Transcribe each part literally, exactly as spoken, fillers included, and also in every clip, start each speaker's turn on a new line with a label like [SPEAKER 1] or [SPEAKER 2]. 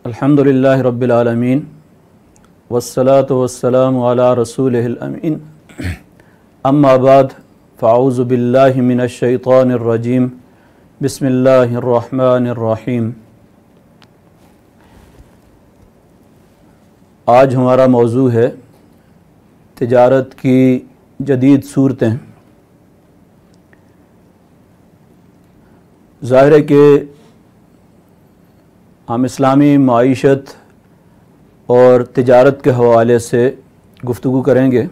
[SPEAKER 1] الحمدللہ رب العالمین والصلاة والسلام علی رسولہ الامین اما بعد فاعوذ باللہ من الشیطان الرجیم بسم اللہ الرحمن الرحیم۔ آج ہمارا موضوع ہے تجارت کی جدید صورتیں۔ ظاہر ہے کہ ہم اسلامی معیشت اور تجارت کے حوالے سے گفتگو کریں گے،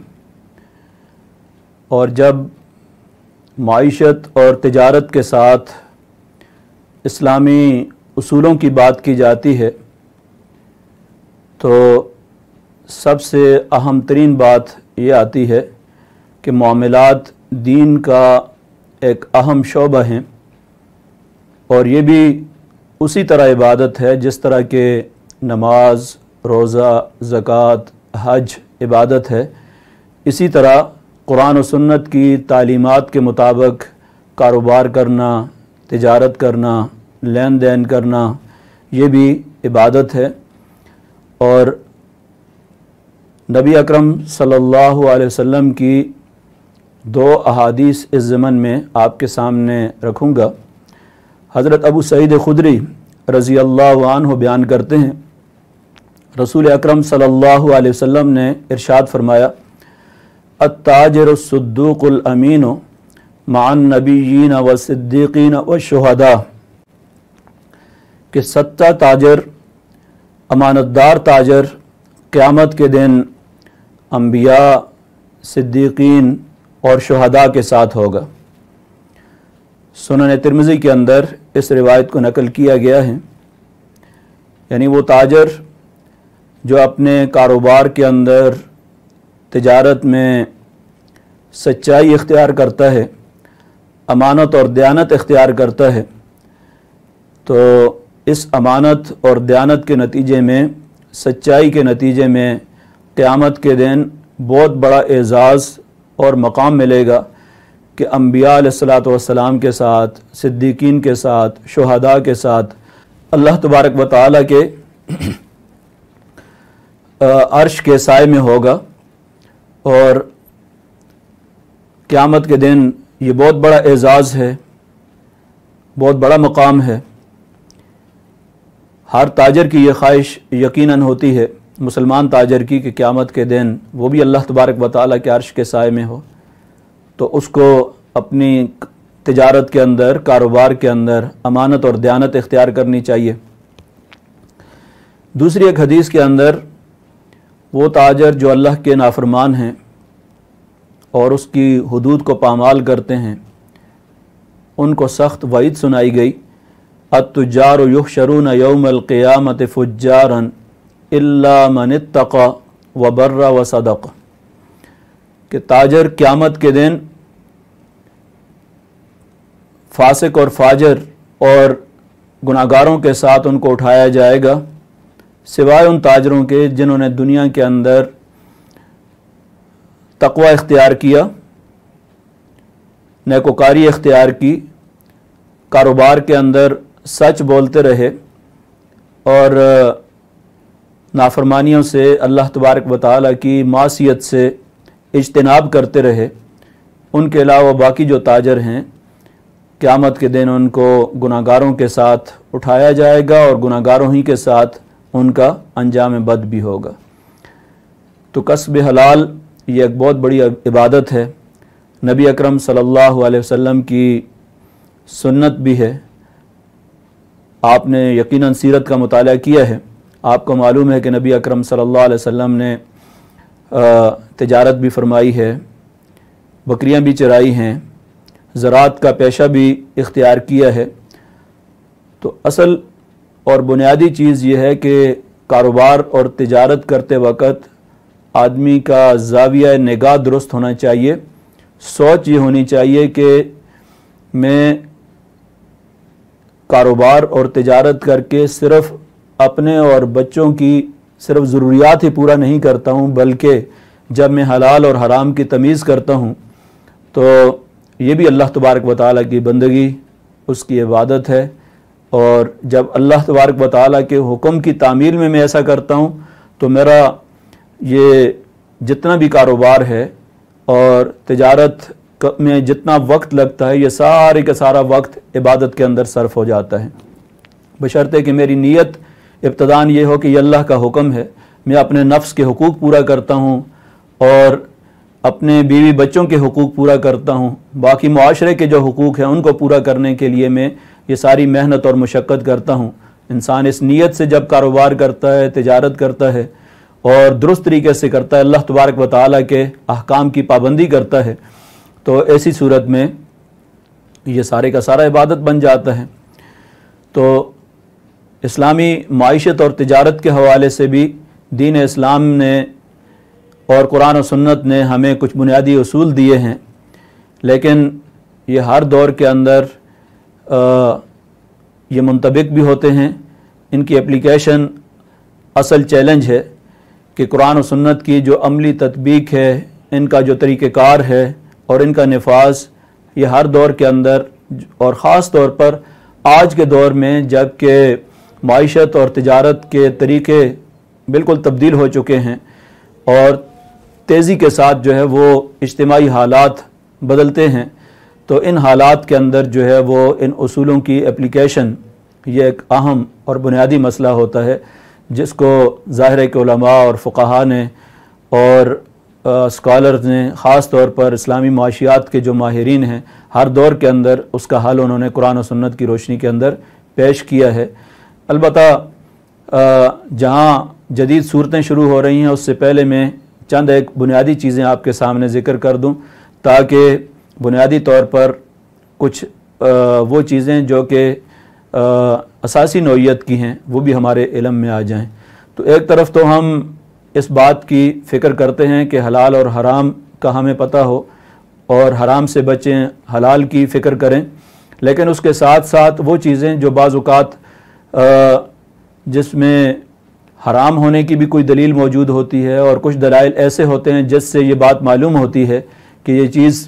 [SPEAKER 1] اور جب معیشت اور تجارت کے ساتھ اسلامی اصولوں کی بات کی جاتی ہے تو سب سے اہم ترین بات یہ آتی ہے کہ معاملات دین کا ایک اہم شعبہ ہیں، اور یہ بھی اسی طرح عبادت ہے جس طرح کہ نماز، روزہ، زکوٰۃ، حج عبادت ہے، اسی طرح قرآن و سنت کی تعلیمات کے مطابق کاروبار کرنا، تجارت کرنا، لین دین کرنا، یہ بھی عبادت ہے۔ اور نبی اکرم صلی اللہ علیہ وسلم کی دو احادیث اس ضمن میں آپ کے سامنے رکھوں گا۔ حضرت ابو سعید خدری رضی اللہ عنہ بیان کرتے ہیں، رسول اکرم صلی اللہ علیہ وسلم نے ارشاد فرمایا، التاجر الصدوق الامین مع النبیین والصدیقین والشہداء، کہ سچا تاجر، امانتدار تاجر قیامت کے دن انبیاء، صدیقین اور شہداء کے ساتھ ہوگا۔ سنن ترمذی کے اندر اس روایت کو نقل کیا گیا ہے، یعنی وہ تاجر جو اپنے کاروبار کے اندر، تجارت میں سچائی اختیار کرتا ہے، امانت اور دیانت اختیار کرتا ہے، تو اس امانت اور دیانت کے نتیجے میں، سچائی کے نتیجے میں قیامت کے دن بہت بڑا اعزاز اور مقام ملے گا کہ انبیاء علیہ الصلوۃ والسلام کے ساتھ، صدیقین کے ساتھ، شہداء کے ساتھ اللہ تبارک و تعالیٰ کے عرش کے سائے میں ہوگا۔ اور قیامت کے دن یہ بہت بڑا اعزاز ہے، بہت بڑا مقام ہے۔ ہر تاجر کی یہ خواہش یقیناً ہوتی ہے، مسلمان تاجر کی، کہ قیامت کے دن وہ بھی اللہ تبارک و تعالیٰ کے عرش کے سائے میں ہو، تو اس کو اپنی تجارت کے اندر، کاروبار کے اندر امانت اور دیانت اختیار کرنی چاہیے۔ دوسری ایک حدیث کے اندر وہ تاجر جو اللہ کے نافرمان ہیں اور اس کی حدود کو پامال کرتے ہیں، ان کو سخت وعید سنائی گئی، التجار یحشرون یوم القیامت فجارا الا من اتقى وبر وصدق، کہ تاجر قیامت کے دن فاسق اور فاجر اور گناہگاروں کے ساتھ ان کو اٹھایا جائے گا، سوائے ان تاجروں کے جنہوں نے دنیا کے اندر تقوی اختیار کیا، نیکوکاری اختیار کی، کاروبار کے اندر سچ بولتے رہے اور نافرمانیوں سے، اللہ تبارک و تعالیٰ کی معصیت سے اجتناب کرتے رہے۔ ان کے علاوہ باقی جو تاجر ہیں، قیامت کے دن ان کو گناہگاروں کے ساتھ اٹھایا جائے گا اور گناہگاروں ہی کے ساتھ ان کا انجام بد بھی ہوگا۔ تو کسب حلال یہ ایک بہت بڑی عبادت ہے، نبی اکرم صلی اللہ علیہ وسلم کی سنت بھی ہے۔ آپ نے یقیناً سیرت کا مطالعہ کیا ہے، آپ کو معلوم ہے کہ نبی اکرم صلی اللہ علیہ وسلم نے تجارت بھی فرمائی ہے، بکریاں بھی چرائی ہیں، زراعت کا پیشہ بھی اختیار کیا ہے۔ تو اصل اور بنیادی چیز یہ ہے کہ کاروبار اور تجارت کرتے وقت آدمی کا زاویہ نگاہ درست ہونا چاہیے، سوچ یہ ہونی چاہیے کہ میں کاروبار اور تجارت کر کے صرف اپنے اور بچوں کی صرف ضروریات ہی پورا نہیں کرتا ہوں، بلکہ جب میں حلال اور حرام کی تمیز کرتا ہوں تو یہ بھی اللہ تبارک و تعالیٰ کی بندگی، اس کی عبادت ہے، اور جب اللہ تبارک و تعالیٰ کے حکم کی تعمیل میں میں ایسا کرتا ہوں تو میرا یہ جتنا بھی کاروبار ہے اور تجارت میں جتنا وقت لگتا ہے یہ سارے کا سارا وقت عبادت کے اندر صرف ہو جاتا ہے، بشرطے کہ میری نیت ابتداً یہ ہو کہ یہ اللہ کا حکم ہے، میں اپنے نفس کے حقوق پورا کرتا ہوں اور اپنے بیوی بچوں کے حقوق پورا کرتا ہوں، باقی معاشرے کے جو حقوق ہیں ان کو پورا کرنے کے لیے میں یہ ساری محنت اور مشقت کرتا ہوں۔ انسان اس نیت سے جب کاروبار کرتا ہے، تجارت کرتا ہے اور درست طریقے سے کرتا ہے، اللہ تبارک و تعالیٰ کے احکام کی پابندی کرتا ہے، تو ایسی صورت میں یہ سارے کا سارا عبادت بن جاتا ہے۔ تو اسلامی معیشت اور تجارت کے حوالے سے بھی دین اسلام نے اور قرآن و سنت نے ہمیں کچھ بنیادی اصول دیے ہیں، لیکن یہ ہر دور کے اندر یہ منطبق بھی ہوتے ہیں۔ ان کی اپلیکیشن اصل چیلنج ہے کہ قرآن و سنت کی جو عملی تطبیق ہے، ان کا جو طریقہ کار ہے اور ان کا نفاذ، یہ ہر دور کے اندر اور خاص طور پر آج کے دور میں جب کہ معیشت اور تجارت کے طریقے بالکل تبدیل ہو چکے ہیں اور تیزی کے ساتھ جو ہے وہ اجتماعی حالات بدلتے ہیں، تو ان حالات کے اندر جو ہے وہ ان اصولوں کی اپلیکیشن یہ ایک اہم اور بنیادی مسئلہ ہوتا ہے، جس کو ظاہر ہے کہ علماء اور فقہاء نے اور اسکالرز نے، خاص طور پر اسلامی معاشیات کے جو ماہرین ہیں، ہر دور کے اندر اس کا حل انہوں نے قرآن و سنت کی روشنی کے اندر پیش کیا ہے۔ البتہ جہاں جدید صورتیں شروع ہو رہی ہیں اس سے پہلے میں چند ایک بنیادی چیزیں آپ کے سامنے ذکر کر دوں، تاکہ بنیادی طور پر کچھ وہ چیزیں جو کہ اساسی نوعیت کی ہیں وہ بھی ہمارے علم میں آ جائیں۔ تو ایک طرف تو ہم اس بات کی فکر کرتے ہیں کہ حلال اور حرام کا ہمیں پتہ ہو اور حرام سے بچیں، حلال کی فکر کریں، لیکن اس کے ساتھ ساتھ وہ چیزیں جو بعض اوقات جس میں حرام ہونے کی بھی کوئی دلیل موجود ہوتی ہے اور کچھ دلائل ایسے ہوتے ہیں جس سے یہ بات معلوم ہوتی ہے کہ یہ چیز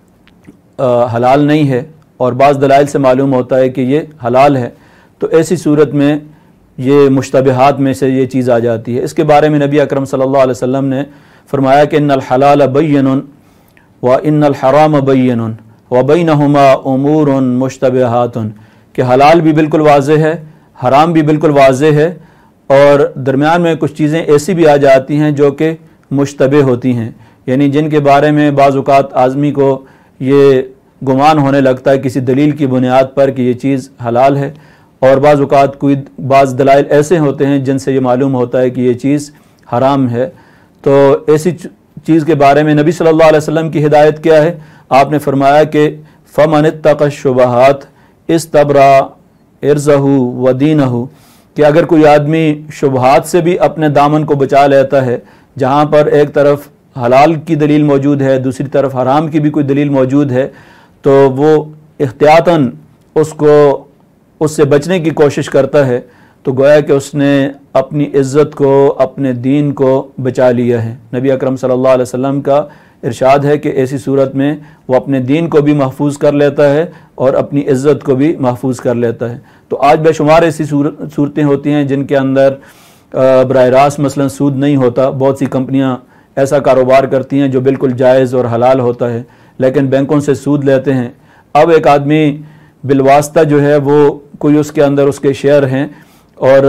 [SPEAKER 1] حلال نہیں ہے، اور بعض دلائل سے معلوم ہوتا ہے کہ یہ حلال ہے، تو ایسی صورت میں یہ مشتبہات میں سے یہ چیز آ جاتی ہے۔ اس کے بارے میں نبی اکرم صلی اللہ علیہ وسلم نے فرمایا کہ ان الحلال بین و ان الحرام بین و بینہما امور مشتبہات، کہ حلال بھی بالکل واضح ہے، حرام بھی بالکل واضح ہے، اور درمیان میں کچھ چیزیں ایسی بھی آ جاتی ہیں جو کہ مشتبہ ہوتی ہیں، یعنی جن کے بارے میں بعض اوقات آدمی کو یہ گمان ہونے لگتا ہے کسی دلیل کی بنیاد پر کہ یہ چیز حلال ہے، اور بعض اوقات کوئی بعض دلائل ایسے ہوتے ہیں جن سے یہ معلوم ہوتا ہے کہ یہ چیز حرام ہے۔ تو ایسی چیز کے بارے میں نبی صلی اللہ علیہ وسلم کی ہدایت کیا ہے؟ آپ نے فرمایا کہ فَمَنِ اتَّقَى الشُّبُهَاتِ اسْتَبْرَأَ عِرْضَهُ وَدِينَهُ، کہ اگر کوئی آدمی شبہات سے بھی اپنے دامن کو بچا لیتا ہے، جہاں پر ایک طرف حلال کی دلیل موجود ہے، دوسری طرف حرام کی بھی کوئی دلیل موجود ہے، تو وہ احتیاطاً اس کو اس سے بچنے کی کوشش کرتا ہے، تو گویا کہ اس نے اپنی عزت کو، اپنے دین کو بچا لیا ہے۔ نبی اکرم صلی اللہ علیہ وسلم کا ارشاد ہے کہ ایسی صورت میں وہ اپنے دین کو بھی محفوظ کر لیتا ہے اور اپنی عزت کو بھی محفوظ کر لیتا ہے۔ تو آج بے شمار ایسی صورتیں ہوتی ہیں جن کے اندر براہ راست مثلا سود نہیں ہوتا، بہت سی کمپنیاں ایسا کاروبار کرتی ہیں جو بالکل جائز اور حلال ہوتا ہے، لیکن بینکوں سے سود لیتے ہیں۔ اب ایک آدمی بالواسطہ جو ہے وہ کوئی اس کے اندر اس کے شیئر ہیں اور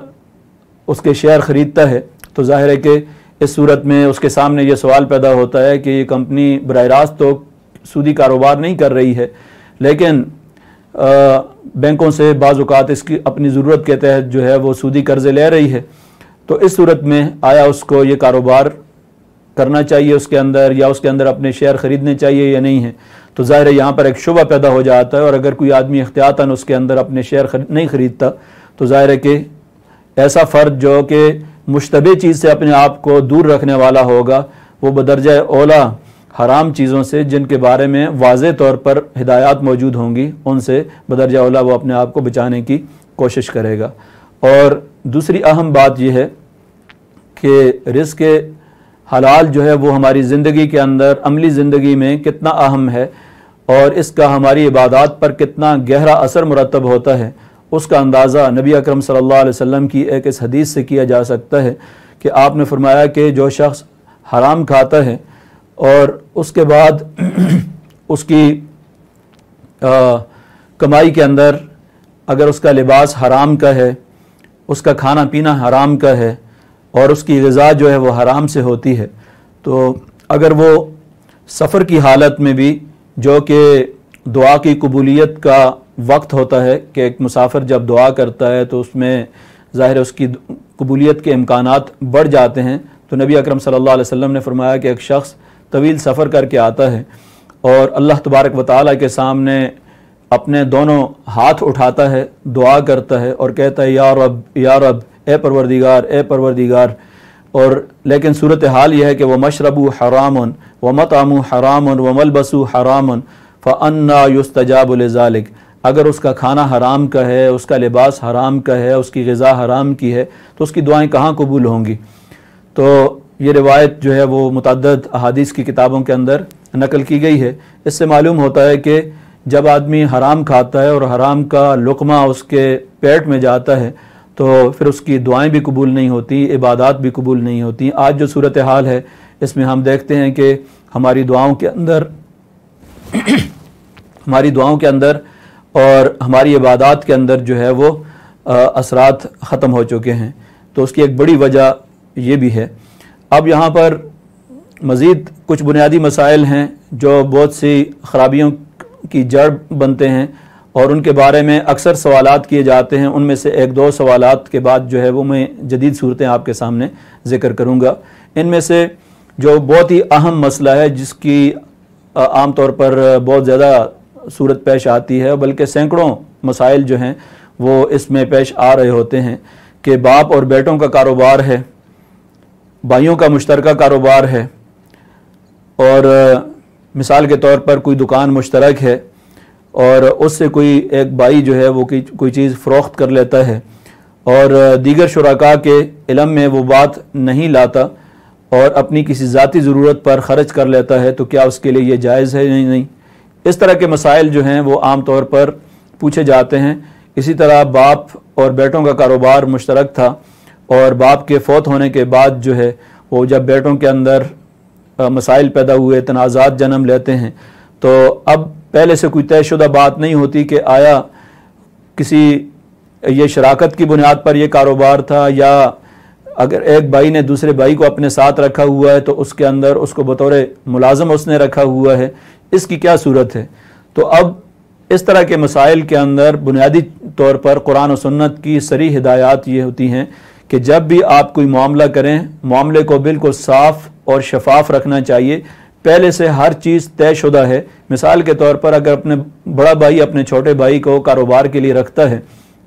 [SPEAKER 1] اس کے شیئر خریدتا ہے، تو ظاہر ہے کہ اس صورت میں اس کے سامنے یہ سوال پیدا ہوتا ہے کہ یہ کمپنی براہ راست تو سودی کاروبار نہیں کر رہی ہے، لیکن بینکوں سے بعض اوقات اس کی اپنی ضرورت کے تحت جو ہے وہ سودی قرضے لے رہی ہے۔ تو اس صورت میں آیا اس کو یہ کاروبار کرنا چاہیے اس کے اندر، یا اس کے اندر اپنے شیئر خریدنے چاہیے یا نہیں ہے؟ تو ظاہر ہے یہاں پر ایک شبہ پیدا ہو جاتا ہے، اور اگر کوئی آدمی احتیاطاً اس کے اندر اپنے شیئر نہیں خریدتا تو ظاہر ہے کہ ایسا فرد جو کہ مشتبہ چیز سے اپنے آپ کو دور رکھنے والا ہوگا، وہ بدرجہ اولا حرام چیزوں سے جن کے بارے میں واضح طور پر ہدایات موجود ہوں گی، ان سے بدرجہ اولا وہ اپنے آپ کو بچانے کی کوشش کرے گا۔ اور دوسری اہم بات یہ ہے کہ رزق حلال جو ہے وہ ہماری زندگی کے اندر، عملی زندگی میں کتنا اہم ہے، اور اس کا ہماری عبادات پر کتنا گہرا اثر مرتب ہوتا ہے، اس کا اندازہ نبی اکرم صلی اللہ علیہ وسلم کی ایک اس حدیث سے کیا جا سکتا ہے کہ آپ نے فرمایا کہ جو شخص حرام کھاتا ہے اور اس کے بعد اس کی آ, کمائی کے اندر اگر اس کا لباس حرام کا ہے، اس کا کھانا پینا حرام کا ہے اور اس کی غذا جو ہے وہ حرام سے ہوتی ہے، تو اگر وہ سفر کی حالت میں بھی، جو کہ دعا کی قبولیت کا وقت ہوتا ہے کہ ایک مسافر جب دعا کرتا ہے تو اس میں ظاہر اس کی قبولیت کے امکانات بڑھ جاتے ہیں، تو نبی اکرم صلی اللہ علیہ وسلم نے فرمایا کہ ایک شخص طویل سفر کر کے آتا ہے اور اللہ تبارک و تعالیٰ کے سامنے اپنے دونوں ہاتھ اٹھاتا ہے، دعا کرتا ہے اور کہتا ہے یا رب یا رب، اے پروردگار اے پروردگار، اور لیکن صورتحال یہ ہے کہ وہ مشربو حرام و مطعمو حرام و ملبسو حرام فانا یستجاب لذالک، اگر اس کا کھانا حرام کا ہے، اس کا لباس حرام کا ہے، اس کی غذا حرام کی ہے، تو اس کی دعائیں کہاں قبول ہوں گی؟ تو یہ روایت جو ہے وہ متعدد احادیث کی کتابوں کے اندر نقل کی گئی ہے۔ اس سے معلوم ہوتا ہے کہ جب آدمی حرام کھاتا ہے اور حرام کا لقمہ اس کے پیٹ میں جاتا ہے تو پھر اس کی دعائیں بھی قبول نہیں ہوتی، عبادات بھی قبول نہیں ہوتی۔ آج جو صورتحال ہے اس میں ہم دیکھتے ہیں کہ ہماری دعاؤں کے اندر ہماری دعاؤں کے اندر اور ہماری عبادات کے اندر جو ہے وہ اثرات ختم ہو چکے ہیں، تو اس کی ایک بڑی وجہ یہ بھی ہے۔ اب یہاں پر مزید کچھ بنیادی مسائل ہیں جو بہت سی خرابیوں کی جڑ بنتے ہیں اور ان کے بارے میں اکثر سوالات کیے جاتے ہیں۔ ان میں سے ایک دو سوالات کے بعد جو ہے وہ میں جدید صورتیں آپ کے سامنے ذکر کروں گا۔ ان میں سے جو بہت ہی اہم مسئلہ ہے، جس کی عام طور پر بہت زیادہ صورت پیش آتی ہے، بلکہ سینکڑوں مسائل جو ہیں وہ اس میں پیش آ رہے ہوتے ہیں کہ باپ اور بیٹوں کا کاروبار ہے، بھائیوں کا مشترکہ کاروبار ہے، اور مثال کے طور پر کوئی دکان مشترک ہے اور اس سے کوئی ایک بھائی جو ہے وہ کوئی چیز فروخت کر لیتا ہے اور دیگر شرکاء کے علم میں وہ بات نہیں لاتا اور اپنی کسی ذاتی ضرورت پر خرچ کر لیتا ہے، تو کیا اس کے لیے یہ جائز ہے؟ نہیں نہیں اس طرح کے مسائل جو ہیں وہ عام طور پر پوچھے جاتے ہیں۔ اسی طرح باپ اور بیٹوں کا کاروبار مشترک تھا اور باپ کے فوت ہونے کے بعد جو ہے وہ جب بیٹوں کے اندر مسائل پیدا ہوئے، تنازعات جنم لیتے ہیں، تو اب پہلے سے کوئی طے شدہ بات نہیں ہوتی کہ آیا کسی یہ شراکت کی بنیاد پر یہ کاروبار تھا، یا اگر ایک بھائی نے دوسرے بھائی کو اپنے ساتھ رکھا ہوا ہے تو اس کے اندر اس کو بطور ملازم اس نے رکھا ہوا ہے، اس کی کیا صورت ہے؟ تو اب اس طرح کے مسائل کے اندر بنیادی طور پر قرآن و سنت کی صریح ہدایات یہ ہوتی ہیں کہ جب بھی آپ کوئی معاملہ کریں، معاملے کو بالکل صاف اور شفاف رکھنا چاہیے، پہلے سے ہر چیز طے شدہ ہے۔ مثال کے طور پر اگر اپنے بڑا بھائی اپنے چھوٹے بھائی کو کاروبار کے لیے رکھتا ہے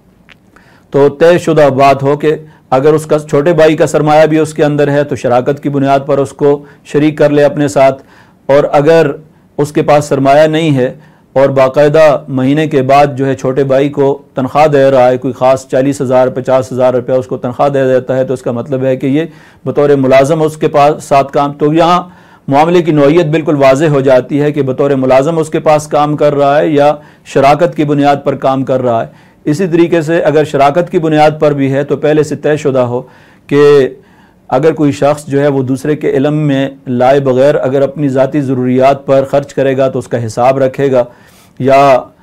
[SPEAKER 1] تو طے شدہ بات ہو کہ اگر اس کا چھوٹے بھائی کا سرمایہ بھی اس کے اندر ہے تو شراکت کی بنیاد پر اس کو شریک کر لے اپنے ساتھ، اور اگر اس کے پاس سرمایہ نہیں ہے اور باقاعدہ مہینے کے بعد جو ہے چھوٹے بھائی کو تنخواہ دے رہا ہے، کوئی خاص چالیس ہزار پچاس ہزار روپیہ اس کو تنخواہ دے دیتا ہے، تو اس کا مطلب ہے کہ یہ بطور ملازم اس کے پاس ساتھ کام، تو یہاں معاملے کی نوعیت بالکل واضح ہو جاتی ہے کہ بطور ملازم اس کے پاس کام کر رہا ہے یا شراکت کی بنیاد پر کام کر رہا ہے۔ اسی طریقے سے اگر شراکت کی بنیاد پر بھی ہے تو پہلے سے طے شدہ ہو کہ اگر کوئی شخص جو ہے وہ دوسرے کے علم میں لائے بغیر اگر اپنی ذاتی ضروریات پر خرچ کرے گا تو اس کا حساب رکھے گا، یا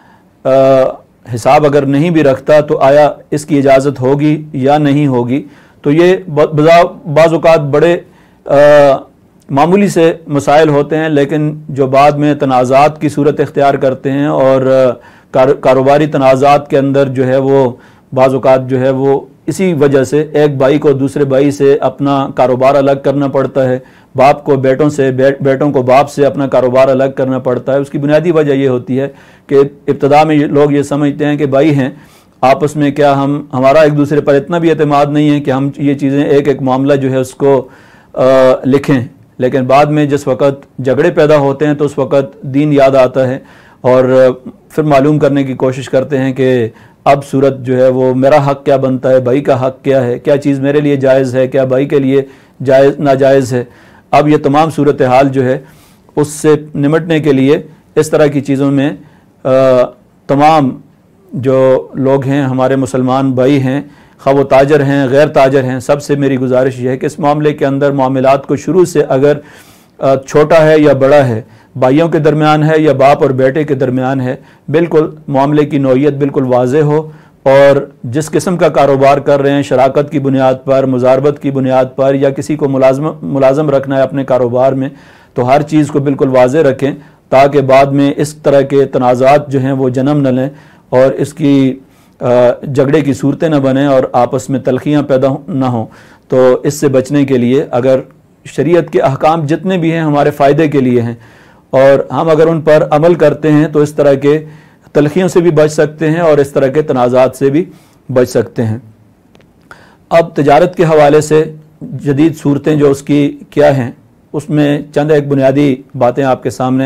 [SPEAKER 1] حساب اگر نہیں بھی رکھتا تو آیا اس کی اجازت ہوگی یا نہیں ہوگی۔ تو یہ بعض اوقات بڑے معمولی سے مسائل ہوتے ہیں، لیکن جو بعد میں تنازعات کی صورت اختیار کرتے ہیں اور کاروباری تنازعات کے اندر جو ہے وہ بعض اوقات جو ہے وہ اسی وجہ سے ایک بھائی کو دوسرے بھائی سے اپنا کاروبار الگ کرنا پڑتا ہے، باپ کو بیٹوں سے بیٹوں کو باپ سے اپنا کاروبار الگ کرنا پڑتا ہے۔ اس کی بنیادی وجہ یہ ہوتی ہے کہ ابتدا میں لوگ یہ سمجھتے ہیں کہ بھائی ہیں آپس میں، کیا ہم ہمارا ایک دوسرے پر اتنا بھی اعتماد نہیں ہے کہ ہم یہ چیزیں ایک ایک معاملہ جو ہے اس کو لکھیں، لیکن بعد میں جس وقت جھگڑے پیدا ہوتے ہیں تو اس وقت دین یاد آتا ہے اور پھر معلوم کرنے کی کوشش کرتے ہیں کہ اب صورت جو ہے وہ میرا حق کیا بنتا ہے، بھائی کا حق کیا ہے، کیا چیز میرے لیے جائز ہے، کیا بھائی کے لیے جائز ناجائز ہے۔ اب یہ تمام صورتحال جو ہے اس سے نمٹنے کے لیے اس طرح کی چیزوں میں تمام جو لوگ ہیں ہمارے مسلمان بھائی ہیں، خواہ وہ تاجر ہیں غیر تاجر ہیں، سب سے میری گزارش یہ ہے کہ اس معاملے کے اندر معاملات کو شروع سے اگر چھوٹا ہے یا بڑا ہے، بھائیوں کے درمیان ہے یا باپ اور بیٹے کے درمیان ہے، بالکل معاملے کی نوعیت بالکل واضح ہو، اور جس قسم کا کاروبار کر رہے ہیں شراکت کی بنیاد پر، مزاربت کی بنیاد پر، یا کسی کو ملازم ملازم رکھنا ہے اپنے کاروبار میں، تو ہر چیز کو بالکل واضح رکھیں تاکہ بعد میں اس طرح کے تنازعات جو ہیں وہ جنم نہ لیں اور اس کی جھگڑے کی صورتیں نہ بنیں اور آپس میں تلخیاں پیدا نہ ہوں۔ تو اس سے بچنے کے لیے اگر شریعت کے احکام جتنے بھی ہیں ہمارے فائدے کے لیے ہیں، اور ہم اگر ان پر عمل کرتے ہیں تو اس طرح کے تلخیوں سے بھی بچ سکتے ہیں اور اس طرح کے تنازعات سے بھی بچ سکتے ہیں۔ اب تجارت کے حوالے سے جدید صورتیں جو اس کی کیا ہیں، اس میں چند ایک بنیادی باتیں آپ کے سامنے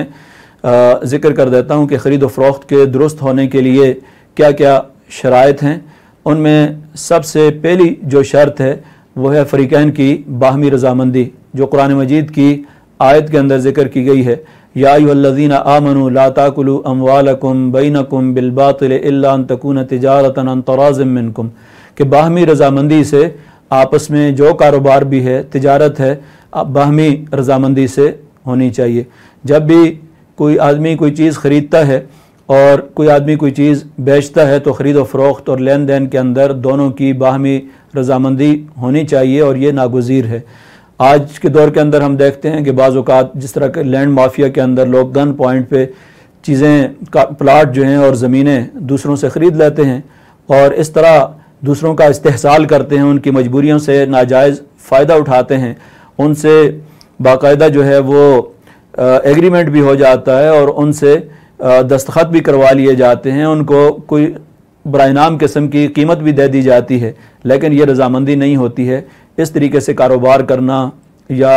[SPEAKER 1] ذکر کر دیتا ہوں کہ خرید و فروخت کے درست ہونے کے لیے کیا کیا شرائط ہیں۔ ان میں سب سے پہلی جو شرط ہے وہ ہے فریقین کی باہمی رضامندی، جو قرآن مجید کی آیت کے اندر ذکر کی گئی ہے، یا ایھا الذین آمنوا لا تاکلوا اموالکم بینکم بالباطل الا ان تکون تجارۃ عن تراض منکم، کہ باہمی رضامندی سے آپس میں جو کاروبار بھی ہے، تجارت ہے، باہمی رضامندی سے ہونی چاہیے۔ جب بھی کوئی آدمی کوئی چیز خریدتا ہے اور کوئی آدمی کوئی چیز بیچتا ہے تو خرید و فروخت اور لین دین کے اندر دونوں کی باہمی رضامندی ہونی چاہیے، اور یہ ناگزیر ہے۔ آج کے دور کے اندر ہم دیکھتے ہیں کہ بعض اوقات جس طرح کے لینڈ مافیا کے اندر لوگ گن پوائنٹ پہ چیزیں کا پلاٹ جو ہیں اور زمینیں دوسروں سے خرید لیتے ہیں اور اس طرح دوسروں کا استحصال کرتے ہیں، ان کی مجبوریوں سے ناجائز فائدہ اٹھاتے ہیں، ان سے باقاعدہ جو ہے وہ ایگریمنٹ بھی ہو جاتا ہے اور ان سے دستخط بھی کروا لیے جاتے ہیں، ان کو کوئی برائے نام قسم کی قیمت بھی دے دی جاتی ہے، لیکن یہ رضامندی نہیں ہوتی ہے۔ اس طریقے سے کاروبار کرنا یا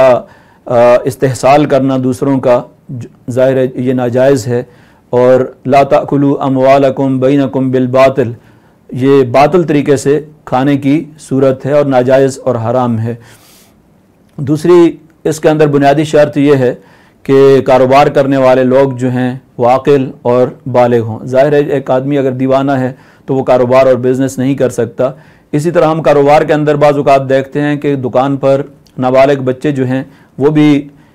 [SPEAKER 1] استحصال کرنا دوسروں کا ظاہر ہے یہ ناجائز ہے، اور لا تأکلوا اموالکم بینکم بالباطل، یہ باطل طریقے سے کھانے کی صورت ہے اور ناجائز اور حرام ہے۔ دوسری اس کے اندر بنیادی شرط یہ ہے کہ کاروبار کرنے والے لوگ جو ہیں وہ عاقل اور بالغ ہوں۔ ظاہر ہے ایک آدمی اگر دیوانہ ہے تو وہ کاروبار اور بزنس نہیں کر سکتا۔ اسی طرح ہم کاروبار کے اندر بعض اوقات دیکھتے ہیں کہ دکان پر نابالغ بچے جو ہیں وہ بھی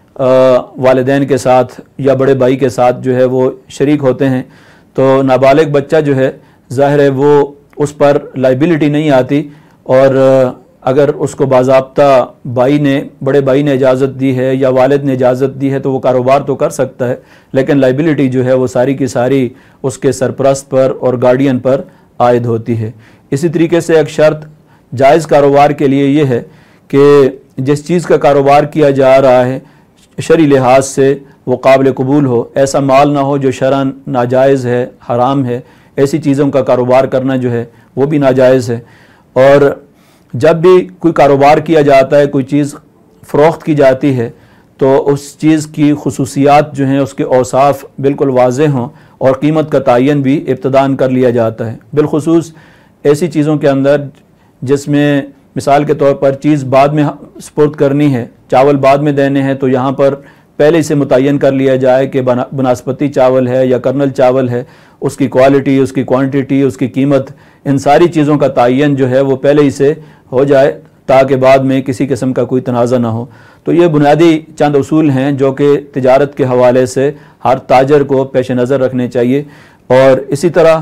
[SPEAKER 1] والدین کے ساتھ یا بڑے بھائی کے ساتھ جو ہے وہ شریک ہوتے ہیں، تو نابالغ بچہ جو ہے ظاہر ہے وہ اس پر لائبلٹی نہیں آتی، اور اگر اس کو باضابطہ بھائی نے بڑے بھائی نے اجازت دی ہے یا والد نے اجازت دی ہے تو وہ کاروبار تو کر سکتا ہے، لیکن لائبلٹی جو ہے وہ ساری کی ساری اس کے سرپرست پر اور گارڈین پر عائد ہوتی ہے۔ اسی طریقے سے ایک شرط جائز کاروبار کے لیے یہ ہے کہ جس چیز کا کاروبار کیا جا رہا ہے شرعی لحاظ سے وہ قابل قبول ہو، ایسا مال نہ ہو جو شرعاً ناجائز ہے، حرام ہے، ایسی چیزوں کا کاروبار کرنا جو ہے وہ بھی ناجائز ہے۔ اور جب بھی کوئی کاروبار کیا جاتا ہے، کوئی چیز فروخت کی جاتی ہے، تو اس چیز کی خصوصیات جو ہیں اس کے اوصاف بالکل واضح ہوں اور قیمت کا تعین بھی ابتداً کر لیا جاتا ہے، بالخصوص ایسی چیزوں کے اندر جس میں مثال کے طور پر چیز بعد میں سپرد کرنی ہے، چاول بعد میں دینے ہیں، تو یہاں پر پہلے سے متعین کر لیا جائے کہ بناسپتی چاول ہے یا کرنل چاول ہے، اس کی کوالٹی، اس کی کوانٹٹی، اس کی قیمت، ان ساری چیزوں کا تعین جو ہے وہ پہلے ہی سے ہو جائے تاکہ بعد میں کسی قسم کا کوئی تنازع نہ ہو۔ تو یہ بنیادی چند اصول ہیں جو کہ تجارت کے حوالے سے ہر تاجر کو پیش نظر رکھنے چاہیے، اور اسی طرح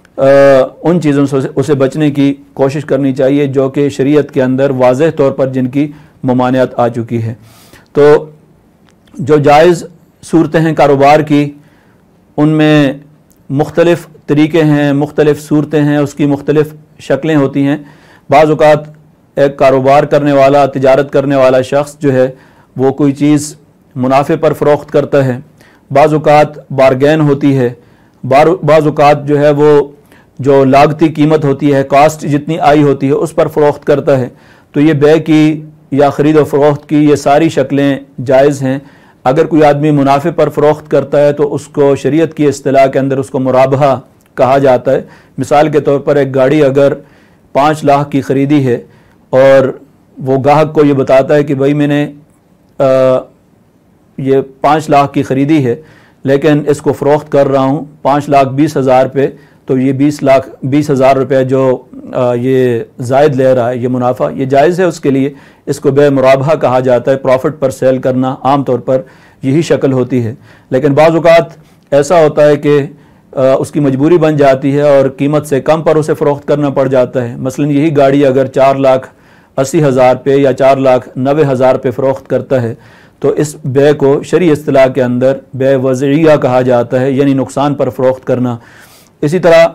[SPEAKER 1] ان چیزوں سے اسے بچنے کی کوشش کرنی چاہیے جو کہ شریعت کے اندر واضح طور پر جن کی ممانعت آ چکی ہے۔ تو جو جائز صورتیں ہیں کاروبار کی، ان میں مختلف طریقے ہیں، مختلف صورتیں ہیں، اس کی مختلف شکلیں ہوتی ہیں۔ بعض اوقات ایک کاروبار کرنے والا، تجارت کرنے والا شخص جو ہے وہ کوئی چیز منافع پر فروخت کرتا ہے، بعض اوقات بارگین ہوتی ہے، بعض اوقات جو ہے وہ جو لاگتی قیمت ہوتی ہے، کاسٹ جتنی آئی ہوتی ہے اس پر فروخت کرتا ہے۔ تو یہ بے کی یا خرید و فروخت کی یہ ساری شکلیں جائز ہیں۔ اگر کوئی آدمی منافع پر فروخت کرتا ہے تو اس کو شریعت کی اصطلاح کے اندر اس کو مرابحہ کہا جاتا ہے۔ مثال کے طور پر ایک گاڑی اگر پانچ لاکھ کی خریدی ہے اور وہ گاہک کو یہ بتاتا ہے کہ بھائی میں نے یہ پانچ لاکھ کی خریدی ہے لیکن اس کو فروخت کر رہا ہوں پانچ لاکھ بیس ہزار پہ، تو یہ بیس لاکھ بیس ہزار روپے جو یہ زائد لے رہا ہے یہ منافع یہ جائز ہے اس کے لیے، اس کو بے مرابحہ کہا جاتا ہے، پروفٹ پر سیل کرنا عام طور پر یہی شکل ہوتی ہے۔ لیکن بعض اوقات ایسا ہوتا ہے کہ اس کی مجبوری بن جاتی ہے اور قیمت سے کم پر اسے فروخت کرنا پڑ جاتا ہے۔ مثلا یہی گاڑی اگر چار لاکھ اسی ہزار پہ یا چار لاکھ نوے ہزار پہ فروخت کرتا ہے تو اس بے کو شرعی اصطلاح کے اندر بے وضعیہ کہا جاتا ہے، یعنی نقصان پر فروخت کرنا۔ اسی طرح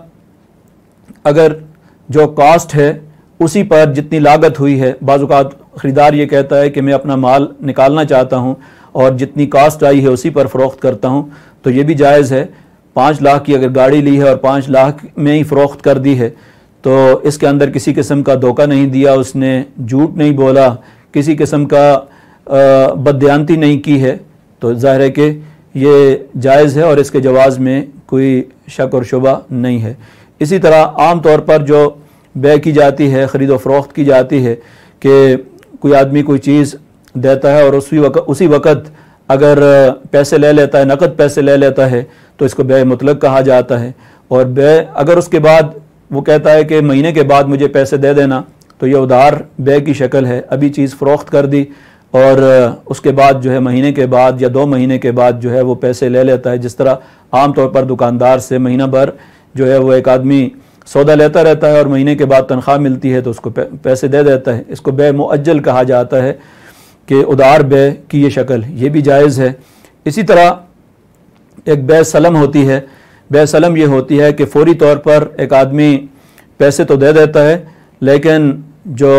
[SPEAKER 1] اگر جو کاسٹ ہے اسی پر جتنی لاگت ہوئی ہے، بعض اوقات خریدار یہ کہتا ہے کہ میں اپنا مال نکالنا چاہتا ہوں اور جتنی کاسٹ آئی ہے اسی پر فروخت کرتا ہوں، تو یہ بھی جائز ہے۔ پانچ لاکھ کی اگر گاڑی لی ہے اور پانچ لاکھ میں ہی فروخت کر دی ہے تو اس کے اندر کسی قسم کا دھوکہ نہیں دیا، اس نے جھوٹ نہیں بولا، کسی قسم کا بددیانتی نہیں کی ہے، تو ظاہر ہے کہ یہ جائز ہے اور اس کے جواز میں کوئی شک اور شبہ نہیں ہے۔ اسی طرح عام طور پر جو بے کی جاتی ہے، خرید و فروخت کی جاتی ہے کہ کوئی آدمی کوئی چیز دیتا ہے اور اسی وقت اسی وقت اگر پیسے لے لیتا ہے، نقد پیسے لے لیتا ہے تو اس کو بے مطلق کہا جاتا ہے، اور بے اگر اس کے بعد وہ کہتا ہے کہ مہینے کے بعد مجھے پیسے دے دینا تو یہ ادھار بے کی شکل ہے، ابھی چیز فروخت کر دی اور اس کے بعد جو ہے مہینے کے بعد یا دو مہینے کے بعد جو ہے وہ پیسے لے لیتا ہے۔ جس طرح عام طور پر دکاندار سے مہینہ بھر جو ہے وہ ایک آدمی سودا لیتا رہتا ہے اور مہینے کے بعد تنخواہ ملتی ہے تو اس کو پیسے دے دیتا ہے، اس کو بے مؤجل کہا جاتا ہے کہ ادھار بے کی یہ شکل، یہ بھی جائز ہے۔ اسی طرح ایک بے سلم ہوتی ہے، بے سلم یہ ہوتی ہے کہ فوری طور پر ایک آدمی پیسے تو دے دیتا ہے لیکن جو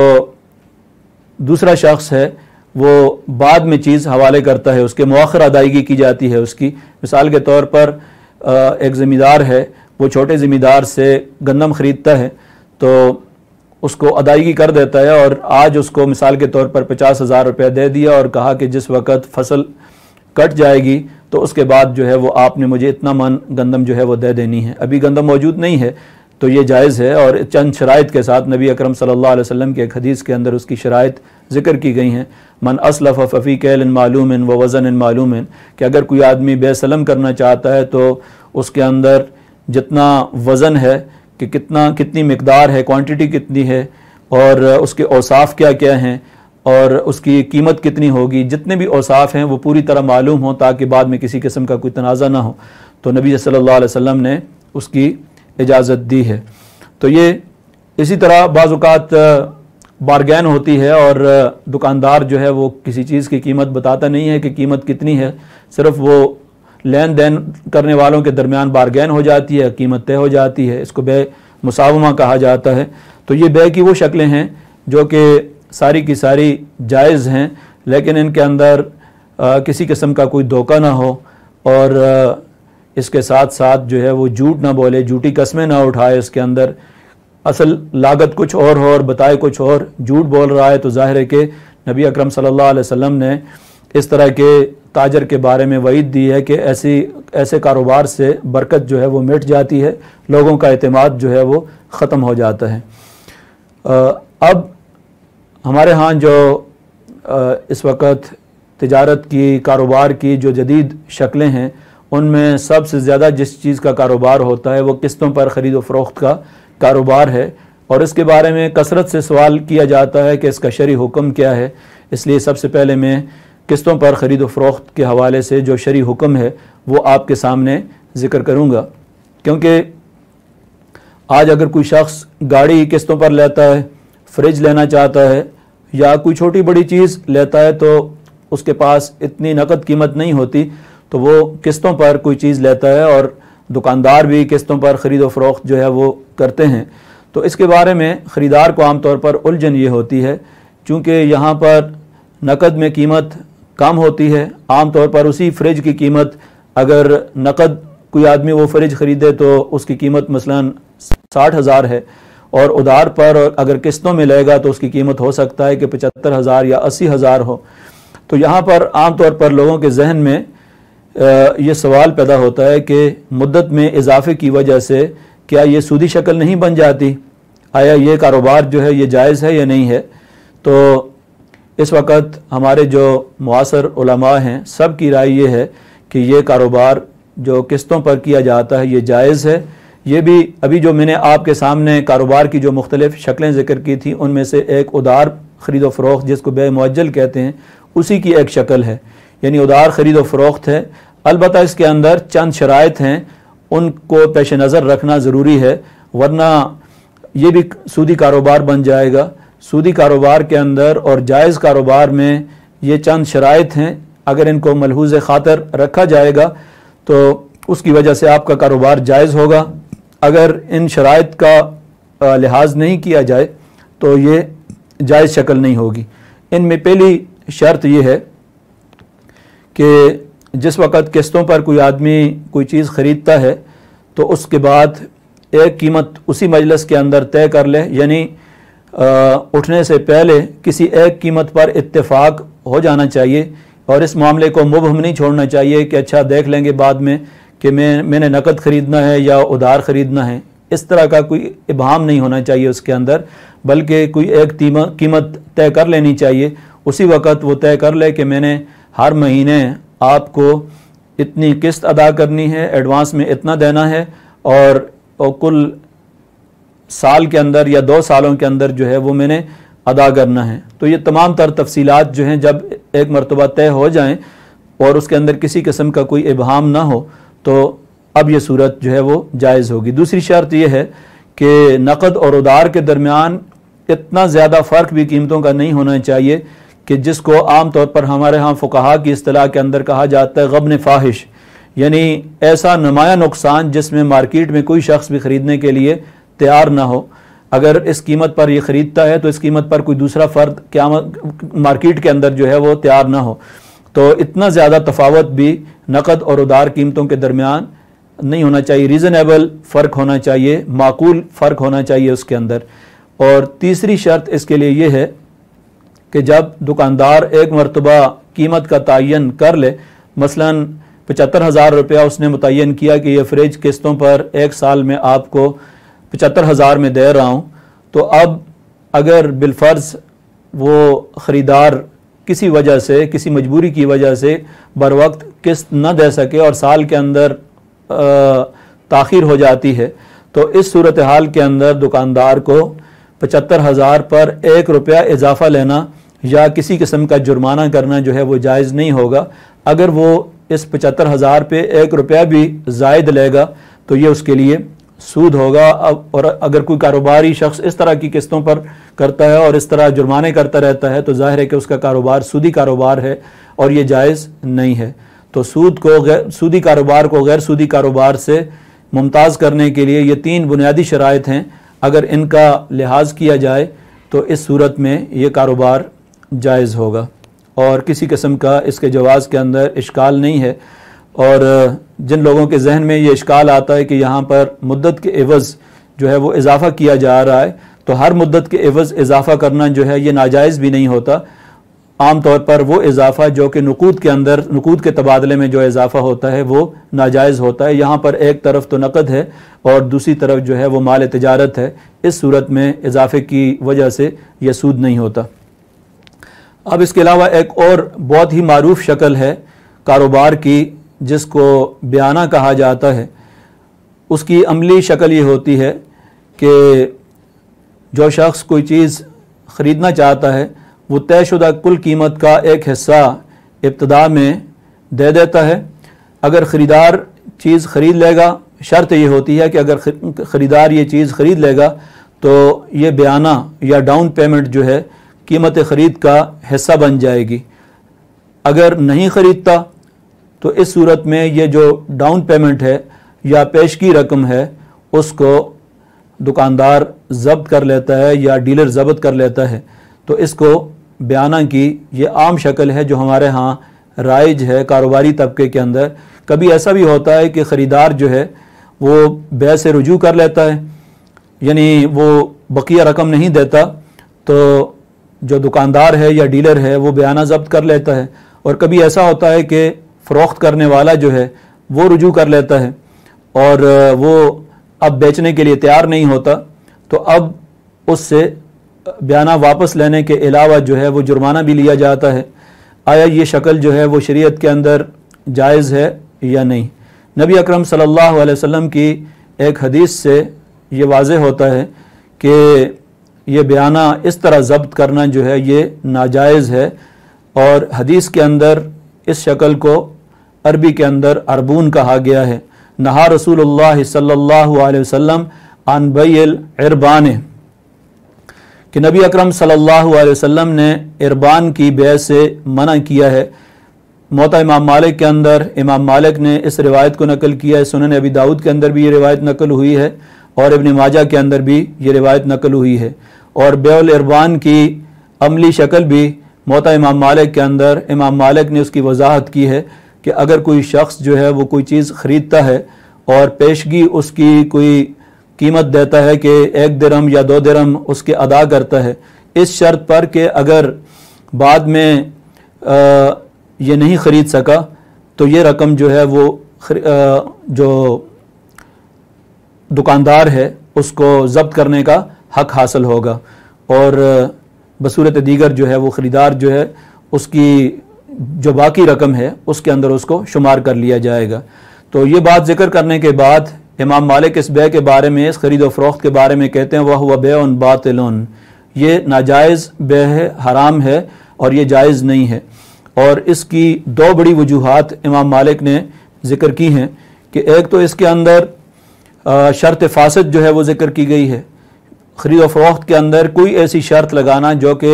[SPEAKER 1] دوسرا شخص ہے وہ بعد میں چیز حوالے کرتا ہے، اس کے مؤخر ادائیگی کی جاتی ہے اس کی۔ مثال کے طور پر ایک زمیندار ہے، وہ چھوٹے زمیندار سے گندم خریدتا ہے تو اس کو ادائیگی کر دیتا ہے اور آج اس کو مثال کے طور پر پچاس ہزار روپے دے دیا اور کہا کہ جس وقت فصل کٹ جائے گی تو اس کے بعد جو ہے وہ آپ نے مجھے اتنا من گندم جو ہے وہ دے دینی ہے، ابھی گندم موجود نہیں ہے، تو یہ جائز ہے اور چند شرائط کے ساتھ نبی اکرم صلی اللہ علیہ وسلم کے ایک حدیث کے اندر اس کی شرائط ذکر کی گئی ہیں۔ من اسلف ففی کیل معلوم و وزن معلوم، کہ اگر کوئی آدمی بے سلم کرنا چاہتا ہے تو اس کے اندر جتنا وزن ہے کہ کتنا کتنی مقدار ہے، کوانٹٹی کتنی ہے اور اس کے اوصاف کیا کیا ہیں اور اس کی قیمت کتنی ہوگی، جتنے بھی اوصاف ہیں وہ پوری طرح معلوم ہوں تاکہ بعد میں کسی قسم کا کوئی تنازع نہ ہو، تو نبی صلی اللہ علیہ وسلم نے اس کی اجازت دی ہے۔ تو یہ اسی طرح بعض اوقات بارگین ہوتی ہے اور دکاندار جو ہے وہ کسی چیز کی قیمت بتاتا نہیں ہے کہ قیمت کتنی ہے، صرف وہ لین دین کرنے والوں کے درمیان بارگین ہو جاتی ہے، قیمت طے ہو جاتی ہے، اس کو بے مساومہ کہا جاتا ہے۔ تو یہ بے کی وہ شکلیں ہیں جو کہ ساری کی ساری جائز ہیں لیکن ان کے اندر کسی قسم کا کوئی دھوکہ نہ ہو اور اس کے ساتھ ساتھ جو ہے وہ جھوٹ نہ بولے، جھوٹی قسمیں نہ اٹھائے، اس کے اندر اصل لاگت کچھ اور ہو اور بتائے کچھ اور، جھوٹ بول رہا ہے، تو ظاہر ہے کہ نبی اکرم صلی اللہ علیہ وسلم نے اس طرح کے تاجر کے بارے میں وعید دی ہے کہ ایسی ایسے کاروبار سے برکت جو ہے وہ مٹ جاتی ہے، لوگوں کا اعتماد جو ہے وہ ختم ہو جاتا ہے۔ اب ہمارے ہاں جو اس وقت تجارت کی، کاروبار کی جو جدید شکلیں ہیں ان میں سب سے زیادہ جس چیز کا کاروبار ہوتا ہے وہ قسطوں پر خرید و فروخت کا کاروبار ہے، اور اس کے بارے میں کثرت سے سوال کیا جاتا ہے کہ اس کا شرعی حکم کیا ہے۔ اس لیے سب سے پہلے میں قسطوں پر خرید و فروخت کے حوالے سے جو شرعی حکم ہے وہ آپ کے سامنے ذکر کروں گا، کیونکہ آج اگر کوئی شخص گاڑی قسطوں پر لیتا ہے، فریج لینا چاہتا ہے یا کوئی چھوٹی بڑی چیز لیتا ہے تو اس کے پاس اتنی نقد قیمت نہیں ہوتی تو وہ قسطوں پر کوئی چیز لیتا ہے، اور دکاندار بھی قسطوں پر خرید و فروخت جو ہے وہ کرتے ہیں۔ تو اس کے بارے میں خریدار کو عام طور پر الجھن یہ ہوتی ہے چونکہ یہاں پر نقد میں قیمت کم ہوتی ہے، عام طور پر اسی فریج کی قیمت اگر نقد کوئی آدمی وہ فریج خریدے تو اس کی قیمت مثلا ساٹھ ہزار ہے، اور ادھار پر اگر قسطوں میں لے گا تو اس کی قیمت ہو سکتا ہے کہ پچہتر ہزار یا اسی ہزار ہو۔ تو یہاں پر عام طور پر لوگوں کے ذہن میں یہ سوال پیدا ہوتا ہے کہ مدت میں اضافے کی وجہ سے کیا یہ سودی شکل نہیں بن جاتی، آیا یہ کاروبار جو ہے یہ جائز ہے یا نہیں ہے؟ تو اس وقت ہمارے جو معاصر علماء ہیں سب کی رائے یہ ہے کہ یہ کاروبار جو قسطوں پر کیا جاتا ہے یہ جائز ہے، یہ بھی ابھی جو میں نے آپ کے سامنے کاروبار کی جو مختلف شکلیں ذکر کی تھیں ان میں سے ایک ادار خرید و فروخت جس کو بے معجل کہتے ہیں اسی کی ایک شکل ہے، یعنی ادار خرید و فروخت ہے۔ البتہ اس کے اندر چند شرائط ہیں، ان کو پیش نظر رکھنا ضروری ہے، ورنہ یہ بھی سودی کاروبار بن جائے گا۔ سودی کاروبار کے اندر اور جائز کاروبار میں یہ چند شرائط ہیں، اگر ان کو ملحوظ خاطر رکھا جائے گا تو اس کی وجہ سے آپ کا کاروبار جائز ہوگا۔ اگر ان شرائط کا لحاظ نہیں کیا جائے تو یہ جائز شکل نہیں ہوگی۔ ان میں پہلی شرط یہ ہے کہ جس وقت قسطوں پر کوئی آدمی کوئی چیز خریدتا ہے تو اس کے بعد ایک قیمت اسی مجلس کے اندر طے کر لے، یعنی اٹھنے سے پہلے کسی ایک قیمت پر اتفاق ہو جانا چاہیے، اور اس معاملے کو مبہم نہیں چھوڑنا چاہیے کہ اچھا دیکھ لیں گے بعد میں کہ میں میں نے نقد خریدنا ہے یا ادھار خریدنا ہے۔ اس طرح کا کوئی ابہام نہیں ہونا چاہیے اس کے اندر، بلکہ کوئی ایک قیمت طے کر لینی چاہیے۔ اسی وقت وہ طے کر لے کہ میں نے ہر مہینے آپ کو اتنی قسط ادا کرنی ہے، ایڈوانس میں اتنا دینا ہے، اور کل سال کے اندر یا دو سالوں کے اندر جو ہے وہ میں نے ادا کرنا ہے۔ تو یہ تمام تر تفصیلات جو ہیں جب ایک مرتبہ طے ہو جائیں اور اس کے اندر کسی قسم کا کوئی ابہام نہ ہو تو اب یہ صورت جو ہے وہ جائز ہوگی۔ دوسری شرط یہ ہے کہ نقد اور ادار کے درمیان اتنا زیادہ فرق بھی قیمتوں کا نہیں ہونا چاہیے کہ جس کو عام طور پر ہمارے ہاں فقہا کی اصطلاح کے اندر کہا جاتا ہے غبن فاحش، یعنی ایسا نمایاں نقصان جس میں مارکیٹ میں کوئی شخص بھی خریدنے کے لیے تیار نہ ہو۔ اگر اس قیمت پر یہ خریدتا ہے تو اس قیمت پر کوئی دوسرا فرد قیامت مارکیٹ کے اندر جو ہے وہ تیار نہ ہو۔ تو اتنا زیادہ تفاوت بھی نقد اور ادار قیمتوں کے درمیان نہیں ہونا چاہیے، ریزنیبل فرق ہونا چاہیے، معقول فرق ہونا چاہیے اس کے اندر۔ اور تیسری شرط اس کے لیے یہ ہے کہ جب دکاندار ایک مرتبہ قیمت کا تعین کر لے، مثلا پچہتر ہزار روپیہ اس نے متعین کیا کہ یہ فریج قسطوں پر ایک سال میں آپ کو پچہتر ہزار میں دے رہا ہوں، تو اب اگر بالفرض وہ خریدار کسی وجہ سے کسی مجبوری کی وجہ سے بر وقت قسط نہ دے سکے اور سال کے اندر تاخیر ہو جاتی ہے تو اس صورتحال کے اندر دکاندار کو پچہتر ہزار پر ایک روپیہ اضافہ لینا یا کسی قسم کا جرمانہ کرنا جو ہے وہ جائز نہیں ہوگا۔ اگر وہ اس پچہتر ہزار پہ ایک روپیہ بھی زائد لے گا تو یہ اس کے لیے سود ہوگا۔ اور اگر کوئی کاروباری شخص اس طرح کی قسطوں پر کرتا ہے اور اس طرح جرمانے کرتا رہتا ہے تو ظاہر ہے کہ اس کا کاروبار سودی کاروبار ہے اور یہ جائز نہیں ہے۔ تو سود کو غیر سودی کاروبار کو غیر سودی کاروبار سے ممتاز کرنے کے لیے یہ تین بنیادی شرائط ہیں، اگر ان کا لحاظ کیا جائے تو اس صورت میں یہ کاروبار جائز ہوگا اور کسی قسم کا اس کے جواز کے اندر اشکال نہیں ہے۔ اور جن لوگوں کے ذہن میں یہ اشکال آتا ہے کہ یہاں پر مدت کے عوض جو ہے وہ اضافہ کیا جا رہا ہے، تو ہر مدت کے عوض اضافہ کرنا جو ہے یہ ناجائز بھی نہیں ہوتا۔ عام طور پر وہ اضافہ جو کہ نقود کے اندر نقود کے تبادلے میں جو اضافہ ہوتا ہے وہ ناجائز ہوتا ہے۔ یہاں پر ایک طرف تو نقد ہے اور دوسری طرف جو ہے وہ مال تجارت ہے، اس صورت میں اضافے کی وجہ سے یہ سود نہیں ہوتا۔ اب اس کے علاوہ ایک اور بہت ہی معروف شکل ہے کاروبار کی جس کو بیانہ کہا جاتا ہے۔ اس کی عملی شکل یہ ہوتی ہے کہ جو شخص کوئی چیز خریدنا چاہتا ہے وہ طے شدہ کل قیمت کا ایک حصہ ابتدا میں دے دیتا ہے۔ اگر خریدار چیز خرید لے گا، شرط یہ ہوتی ہے کہ اگر خریدار یہ چیز خرید لے گا تو یہ بیانہ یا ڈاؤن پیمنٹ جو ہے قیمت خرید کا حصہ بن جائے گی۔ اگر نہیں خریدتا تو اس صورت میں یہ جو ڈاؤن پیمنٹ ہے یا پیشگی رقم ہے اس کو دکاندار ضبط کر لیتا ہے یا ڈیلر ضبط کر لیتا ہے۔ تو اس کو بیانہ کی یہ عام شکل ہے جو ہمارے ہاں رائج ہے کاروباری طبقے کے اندر۔ کبھی ایسا بھی ہوتا ہے کہ خریدار جو ہے وہ بیع سے رجوع کر لیتا ہے، یعنی وہ بقیہ رقم نہیں دیتا، تو جو دکاندار ہے یا ڈیلر ہے وہ بیانہ ضبط کر لیتا ہے۔ اور کبھی ایسا ہوتا ہے کہ فروخت کرنے والا جو ہے وہ رجوع کر لیتا ہے اور وہ اب بیچنے کے لیے تیار نہیں ہوتا، تو اب اس سے بیانہ واپس لینے کے علاوہ جو ہے وہ جرمانہ بھی لیا جاتا ہے۔ آیا یہ شکل جو ہے وہ شریعت کے اندر جائز ہے یا نہیں؟ نبی اکرم صلی اللہ علیہ وسلم کی ایک حدیث سے یہ واضح ہوتا ہے کہ یہ بیانہ اس طرح ضبط کرنا جو ہے یہ ناجائز ہے، اور حدیث کے اندر اس شکل کو عربی کے اندر عربون کہا گیا ہے۔ نہا رسول اللہ صلی اللہ علیہ وسلم عن بیع العربان، کہ نبی اکرم صلی اللہ علیہ وسلم نے عربان کی بیع سے منع کیا ہے۔ موطا امام مالک کے اندر امام مالک نے اس روایت کو نقل کیا ہے، سنن ابی داؤد کے اندر بھی یہ روایت نقل ہوئی ہے، اور ابن ماجہ کے اندر بھی یہ روایت نقل ہوئی ہے۔ اور بیع العربان کی عملی شکل بھی موطا امام مالک کے اندر امام مالک نے اس کی وضاحت کی ہے کہ اگر کوئی شخص جو ہے وہ کوئی چیز خریدتا ہے اور پیشگی اس کی کوئی قیمت دیتا ہے کہ ایک درہم یا دو درہم اس کے ادا کرتا ہے، اس شرط پر کہ اگر بعد میں یہ نہیں خرید سکا تو یہ رقم جو ہے وہ جو دکاندار ہے اس کو ضبط کرنے کا حق حاصل ہوگا، اور بصورت دیگر جو ہے وہ خریدار جو ہے اس کی جو باقی رقم ہے اس کے اندر اس کو شمار کر لیا جائے گا۔ تو یہ بات ذکر کرنے کے بعد امام مالک اس بیع کے بارے میں، اس خرید و فروخت کے بارے میں کہتے ہیں وَهُوَ بَيْعٌ بَاطِلٌ، یہ ناجائز بیع ہے، حرام ہے اور یہ جائز نہیں ہے۔ اور اس کی دو بڑی وجوہات امام مالک نے ذکر کی ہیں کہ ایک تو اس کے اندر شرط فاسد جو ہے وہ ذکر کی گئی ہے، خرید و فروخت کے اندر کوئی ایسی شرط لگانا جو کہ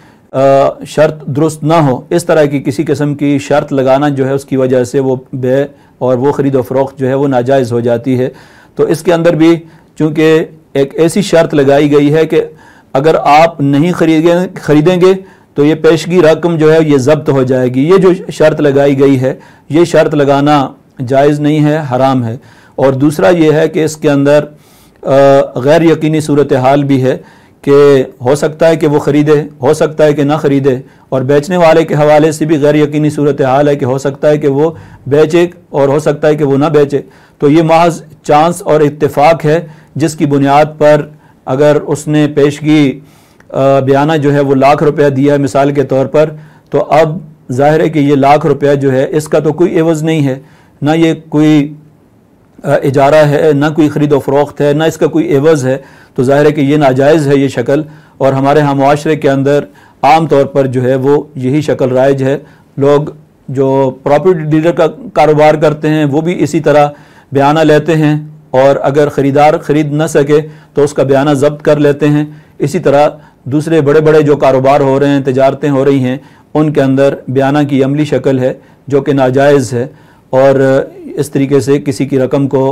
[SPEAKER 1] شرط درست نہ ہو، اس طرح کی کسی قسم کی شرط لگانا جو ہے اس کی وجہ سے وہ بیع اور وہ خرید و فروخت جو ہے وہ ناجائز ہو جاتی ہے۔ تو اس کے اندر بھی چونکہ ایک ایسی شرط لگائی گئی ہے کہ اگر آپ نہیں خریدیں خریدیں گے تو یہ پیشگی رقم جو ہے یہ ضبط ہو جائے گی، یہ جو شرط لگائی گئی ہے یہ شرط لگانا جائز نہیں ہے، حرام ہے۔ اور دوسرا یہ ہے کہ اس کے اندر غیر یقینی صورتحال بھی ہے کہ ہو سکتا ہے کہ وہ خریدے، ہو سکتا ہے کہ نہ خریدے، اور بیچنے والے کے حوالے سے بھی غیر یقینی صورتحال ہے کہ ہو سکتا ہے کہ وہ بیچے اور ہو سکتا ہے کہ وہ نہ بیچے۔ تو یہ محض چانس اور اتفاق ہے جس کی بنیاد پر اگر اس نے پیشگی بیانہ جو ہے وہ لاکھ روپیہ دیا ہے مثال کے طور پر، تو اب ظاہر ہے کہ یہ لاکھ روپیہ جو ہے اس کا تو کوئی عوض نہیں ہے، نہ یہ کوئی اجارہ ہے، نہ کوئی خرید و فروخت ہے، نہ اس کا کوئی عوض ہے، تو ظاہر ہے کہ یہ ناجائز ہے یہ شکل۔ اور ہمارے ہاں معاشرے کے اندر عام طور پر جو ہے وہ یہی شکل رائج ہے، لوگ جو پراپرٹی ڈیلر کا کاروبار کرتے ہیں وہ بھی اسی طرح بیانہ لیتے ہیں، اور اگر خریدار خرید نہ سکے تو اس کا بیانہ ضبط کر لیتے ہیں۔ اسی طرح دوسرے بڑے بڑے جو کاروبار ہو رہے ہیں، تجارتیں ہو رہی ہیں، ان کے اندر بیانہ کی عملی شکل ہے جو کہ ناجائز ہے، اور اس طریقے سے کسی کی رقم کو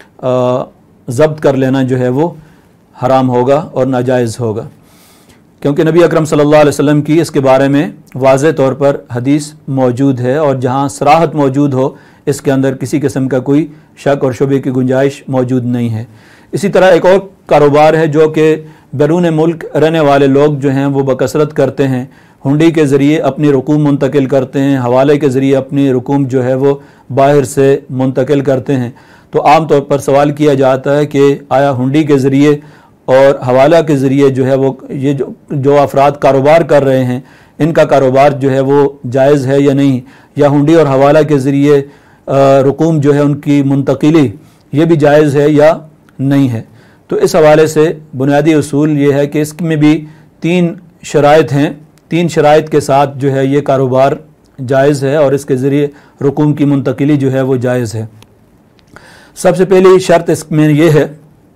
[SPEAKER 1] ضبط کر لینا جو ہے وہ حرام ہوگا اور ناجائز ہوگا، کیونکہ نبی اکرم صلی اللہ علیہ وسلم کی اس کے بارے میں واضح طور پر حدیث موجود ہے، اور جہاں صراحت موجود ہو اس کے اندر کسی قسم کا کوئی شک اور شبے کی گنجائش موجود نہیں ہے۔ اسی طرح ایک اور کاروبار ہے جو کہ بیرون ملک رہنے والے لوگ جو ہیں وہ بکثرت کرتے ہیں، ہنڈی کے ذریعے اپنی رقوم منتقل کرتے ہیں، حوالے کے ذریعے اپنی رقوم جو ہے وہ باہر سے منتقل کرتے ہیں۔ تو عام طور پر سوال کیا جاتا ہے کہ آیا ہنڈی کے ذریعے اور حوالہ کے ذریعے جو ہے وہ یہ جو جو افراد کاروبار کر رہے ہیں ان کا کاروبار جو ہے وہ جائز ہے یا نہیں، یا ہنڈی اور حوالہ کے ذریعے رقوم جو ہے ان کی منتقلی یہ بھی جائز ہے یا نہیں ہے۔ تو اس حوالے سے بنیادی اصول یہ ہے کہ اس میں بھی تین شرائط ہیں، تین شرائط کے ساتھ جو ہے یہ کاروبار جائز ہے اور اس کے ذریعے رقوم کی منتقلی جو ہے وہ جائز ہے۔ سب سے پہلی شرط اس میں یہ ہے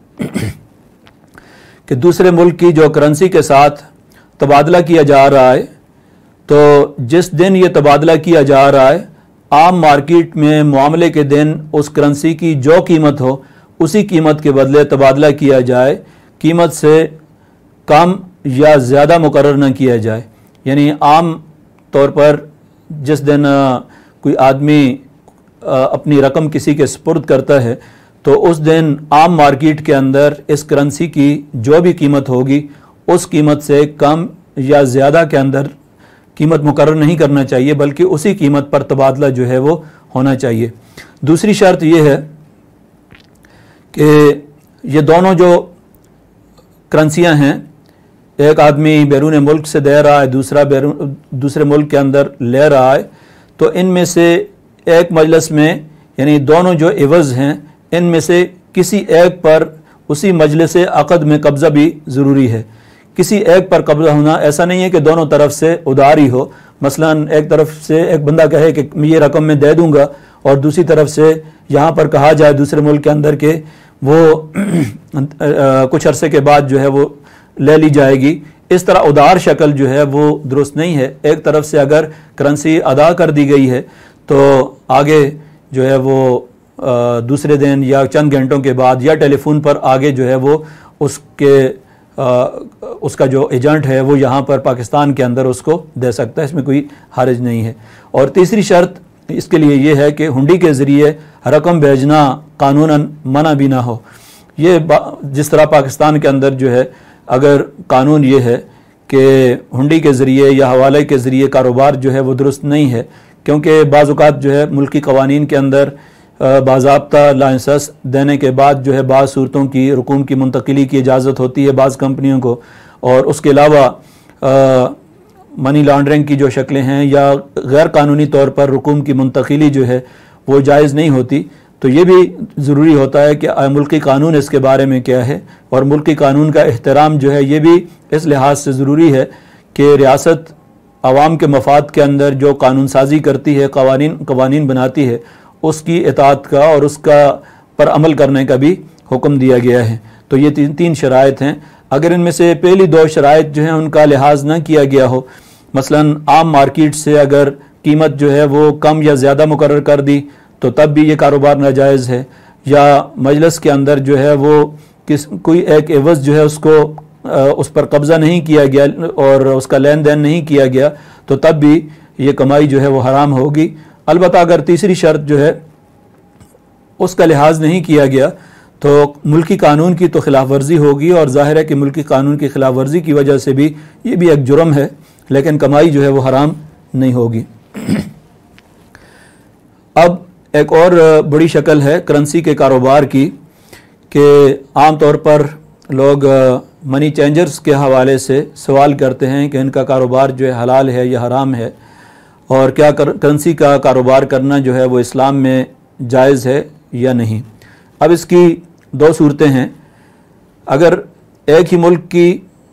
[SPEAKER 1] کہ دوسرے ملک کی جو کرنسی کے ساتھ تبادلہ کیا جا رہا ہے، تو جس دن یہ تبادلہ کیا جا رہا ہے عام مارکیٹ میں معاملے کے دن اس کرنسی کی جو قیمت ہو اسی قیمت کے بدلے تبادلہ کیا جائے، قیمت سے کم یا زیادہ مقرر نہ کیا جائے۔ یعنی عام طور پر جس دن کوئی آدمی اپنی رقم کسی کے سپرد کرتا ہے تو اس دن عام مارکیٹ کے اندر اس کرنسی کی جو بھی قیمت ہوگی اس قیمت سے کم یا زیادہ کے اندر قیمت مقرر نہیں کرنا چاہیے، بلکہ اسی قیمت پر تبادلہ جو ہے وہ ہونا چاہیے۔ دوسری شرط یہ ہے کہ یہ دونوں جو کرنسیاں ہیں، ایک آدمی بیرون ملک سے دے رہا ہے، دوسرا بیرون دوسرے ملک کے اندر لے رہا ہے، تو ان میں سے ایک مجلس میں یعنی دونوں جو عوض ہیں ان میں سے کسی ایک پر اسی مجلس عقد میں قبضہ بھی ضروری ہے. کسی ایک پر قبضہ ہونا ایسا نہیں ہے کہ دونوں طرف سے ادھار ہی ہو. مثلا ایک طرف سے ایک بندہ کہے کہ یہ رقم میں دے دوں گا اور دوسری طرف سے یہاں پر کہا جائے دوسرے ملک کے اندر کہ وہ کچھ عرصے کے بعد جو ہے وہ لے لی جائے گی. اس طرح ادھار شکل جو ہے وہ درست نہیں ہے. ایک طرف سے اگر کرنسی ادا کر دی گئی ہے تو آگے جو ہے وہ دوسرے دن یا چند گھنٹوں کے بعد یا ٹیلی فون پر آگے جو ہے وہ اس کے اس کا جو ایجنٹ ہے وہ یہاں پر پاکستان کے اندر اس کو دے سکتا ہے. اس میں کوئی حرج نہیں ہے. اور تیسری شرط اس کے لیے یہ ہے کہ ہنڈی کے ذریعے رقم بھیجنا قانوناً منع بھی نہ ہو. یہ جس طرح پاکستان کے اندر جو ہے اگر قانون یہ ہے کہ ہنڈی کے ذریعے یا حوالے کے ذریعے کاروبار جو ہے وہ درست نہیں ہے، کیونکہ بعض اوقات جو ہے ملکی قوانین کے اندر باضابطہ لائسنس دینے کے بعد جو ہے بعض صورتوں کی رقوم کی منتقلی کی اجازت ہوتی ہے بعض کمپنیوں کو، اور اس کے علاوہ منی لانڈرنگ کی جو شکلیں ہیں یا غیر قانونی طور پر رقوم کی منتقلی جو ہے وہ جائز نہیں ہوتی. تو یہ بھی ضروری ہوتا ہے کہ ملکی قانون اس کے بارے میں کیا ہے، اور ملکی قانون کا احترام جو ہے یہ بھی اس لحاظ سے ضروری ہے کہ ریاست عوام کے مفاد کے اندر جو قانون سازی کرتی ہے، قوانین قوانین بناتی ہے، اس کی اطاعت کا اور اس کا پر عمل کرنے کا بھی حکم دیا گیا ہے. تو یہ تین تین شرائط ہیں. اگر ان میں سے پہلی دو شرائط جو ہیں ان کا لحاظ نہ کیا گیا ہو، مثلا عام مارکیٹ سے اگر قیمت جو ہے وہ کم یا زیادہ مقرر کر دی تو تب بھی یہ کاروبار ناجائز ہے، یا مجلس کے اندر جو ہے وہ کس کوئی ایک عوض جو ہے اس کو اس پر قبضہ نہیں کیا گیا اور اس کا لین دین نہیں کیا گیا تو تب بھی یہ کمائی جو ہے وہ حرام ہوگی. البتہ اگر تیسری شرط جو ہے اس کا لحاظ نہیں کیا گیا تو ملکی قانون کی تو خلاف ورزی ہوگی، اور ظاہر ہے کہ ملکی قانون کی خلاف ورزی کی وجہ سے بھی یہ بھی ایک جرم ہے، لیکن کمائی جو ہے وہ حرام نہیں ہوگی. اب ایک اور بڑی شکل ہے کرنسی کے کاروبار کی کہ عام طور پر لوگ منی چینجرز کے حوالے سے سوال کرتے ہیں کہ ان کا کاروبار جو ہے حلال ہے یا حرام ہے، اور کیا کرنسی کا کاروبار کرنا جو ہے وہ اسلام میں جائز ہے یا نہیں. اب اس کی دو صورتیں ہیں. اگر ایک ہی ملک کی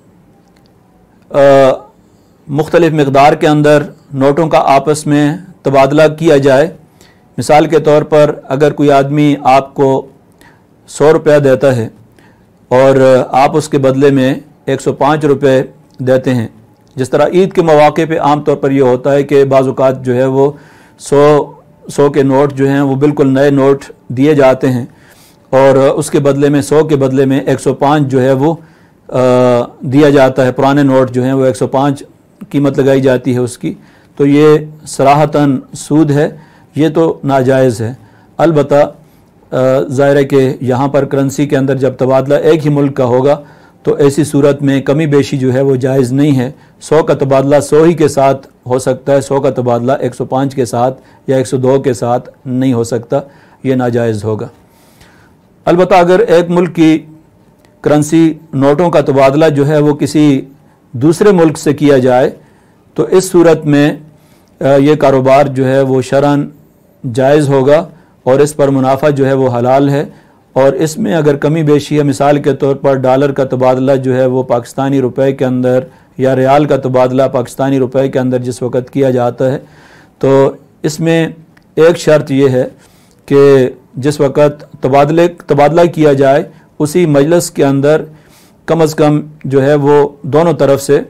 [SPEAKER 1] مختلف مقدار کے اندر نوٹوں کا آپس میں تبادلہ کیا جائے، مثال کے طور پر اگر کوئی آدمی آپ کو سو روپیہ دیتا ہے اور آپ اس کے بدلے میں ایک سو پانچ روپے دیتے ہیں، جس طرح عید کے مواقع پہ عام طور پر یہ ہوتا ہے کہ بعض اوقات جو ہے وہ سو سو کے نوٹ جو ہیں وہ بالکل نئے نوٹ دیے جاتے ہیں، اور اس کے بدلے میں سو کے بدلے میں ایک سو پانچ جو ہے وہ دیا جاتا ہے. پرانے نوٹ جو ہیں وہ ایک سو پانچ قیمت لگائی جاتی ہے اس کی. تو یہ صراحتاً سود ہے، یہ تو ناجائز ہے. البتہ ظاہر ہے کہ یہاں پر کرنسی کے اندر جب تبادلہ ایک ہی ملک کا ہوگا تو ایسی صورت میں کمی بیشی جو ہے وہ جائز نہیں ہے. سو کا تبادلہ سو ہی کے ساتھ ہو سکتا ہے، سو کا تبادلہ ایک سو پانچ کے ساتھ یا ایک سو دو کے ساتھ نہیں ہو سکتا، یہ ناجائز ہوگا. البتہ اگر ایک ملک کی کرنسی نوٹوں کا تبادلہ جو ہے وہ کسی دوسرے ملک سے کیا جائے تو اس صورت میں یہ کاروبار جو ہے وہ شرعاً جائز ہوگا اور اس پر منافع جو ہے وہ حلال ہے. اور اس میں اگر کمی بیشی ہے، مثال کے طور پر ڈالر کا تبادلہ جو ہے وہ پاکستانی روپے کے اندر یا ریال کا تبادلہ پاکستانی روپے کے اندر جس وقت کیا جاتا ہے، تو اس میں ایک شرط یہ ہے کہ جس وقت تبادلے تبادلہ کیا جائے اسی مجلس کے اندر کم از کم جو ہے وہ دونوں طرف سے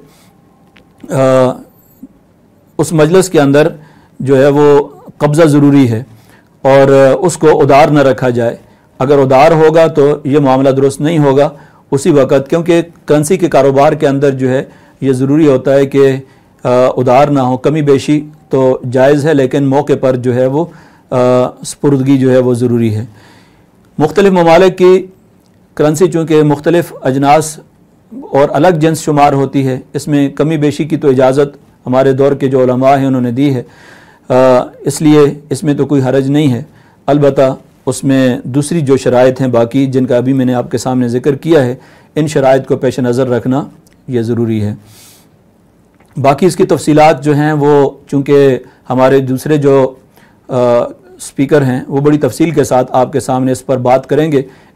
[SPEAKER 1] اس مجلس کے اندر جو ہے وہ قبضہ ضروری ہے اور اس کو ادھار نہ رکھا جائے. اگر ادھار ہوگا تو یہ معاملہ درست نہیں ہوگا اسی وقت، کیونکہ کرنسی کے کاروبار کے اندر جو ہے یہ ضروری ہوتا ہے کہ ادھار نہ ہو. کمی بیشی تو جائز ہے لیکن موقع پر جو ہے وہ سپردگی جو ہے وہ ضروری ہے. مختلف ممالک کی کرنسی چونکہ مختلف اجناس اور الگ جنس شمار ہوتی ہے، اس میں کمی بیشی کی تو اجازت ہمارے دور کے جو علماء ہیں انہوں نے دی ہے، اس لیے اس میں تو کوئی حرج نہیں ہے. البتہ اس میں دوسری جو شرائط ہیں باقی جن کا ابھی میں نے آپ کے سامنے ذکر کیا ہے، ان شرائط کو پیش نظر رکھنا یہ ضروری ہے. باقی اس کی تفصیلات جو ہیں وہ چونکہ ہمارے دوسرے جو اسپیکر ہیں وہ بڑی تفصیل کے ساتھ آپ کے سامنے اس پر بات کریں گے،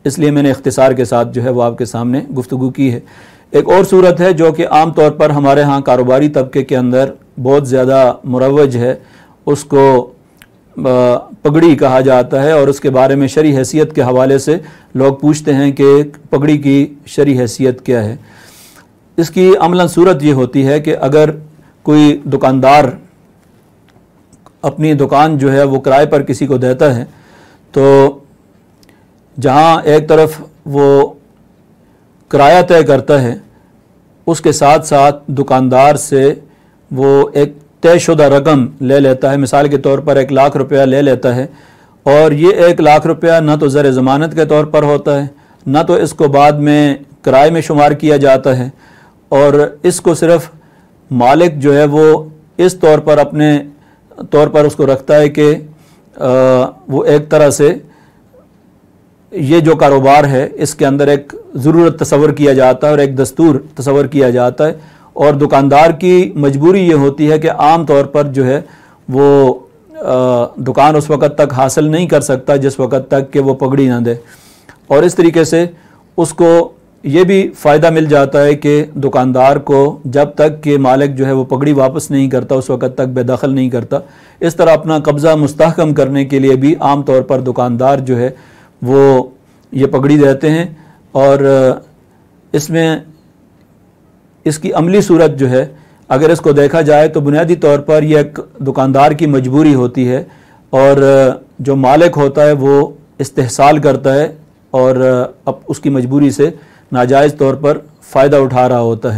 [SPEAKER 1] اس لیے میں نے اختصار کے ساتھ جو ہے وہ آپ کے سامنے گفتگو کی ہے۔ ایک اور صورت ہے جو کہ عام طور پر ہمارے ہاں کاروباری طبقے کے اندر بہت زیادہ مروج ہے، اس کو پگڑی کہا جاتا ہے، اور اس کے بارے میں شرعی حیثیت کے حوالے سے لوگ پوچھتے ہیں کہ پگڑی کی شرعی حیثیت کیا ہے۔ اس کی عملاً صورت یہ ہوتی ہے کہ اگر کوئی دکاندار اپنی دکان جو ہے وہ کرائے پر کسی کو دیتا ہے، تو جہاں ایک طرف وہ کرایہ طے کرتا ہے، اس کے ساتھ ساتھ دکاندار سے وہ ایک طے شدہ رقم لے لیتا ہے، مثال کے طور پر ایک لاکھ روپیہ لے لیتا ہے، اور یہ ایک لاکھ روپیہ نہ تو زر ضمانت کے طور پر ہوتا ہے، نہ تو اس کو بعد میں کرائے میں شمار کیا جاتا ہے، اور اس کو صرف مالک جو ہے وہ اس طور پر اپنے طور پر اس کو رکھتا ہے کہ وہ ایک طرح سے یہ جو کاروبار ہے اس کے اندر ایک ضرورت تصور کیا جاتا ہے اور ایک دستور تصور کیا جاتا ہے، اور دکاندار کی مجبوری یہ ہوتی ہے کہ عام طور پر جو ہے وہ دکان اس وقت تک حاصل نہیں کر سکتا جس وقت تک کہ وہ پگڑی نہ دے، اور اس طریقے سے اس کو یہ بھی فائدہ مل جاتا ہے کہ دکاندار کو جب تک کہ مالک جو ہے وہ پگڑی واپس نہیں کرتا اس وقت تک بے دخل نہیں کرتا۔ اس طرح اپنا قبضہ مستحکم کرنے کے لیے بھی عام طور پر دکاندار جو ہے وہ یہ پگڑی دیتے ہیں، اور اس میں اس کی عملی صورت جو ہے اگر اس کو دیکھا جائے تو بنیادی طور پر یہ ایک دکاندار کی مجبوری ہوتی ہے، اور جو مالک ہوتا ہے وہ استحصال کرتا ہے اور اب اس کی مجبوری سے ناجائز طور پر فائدہ اٹھا رہا ہوتا ہے،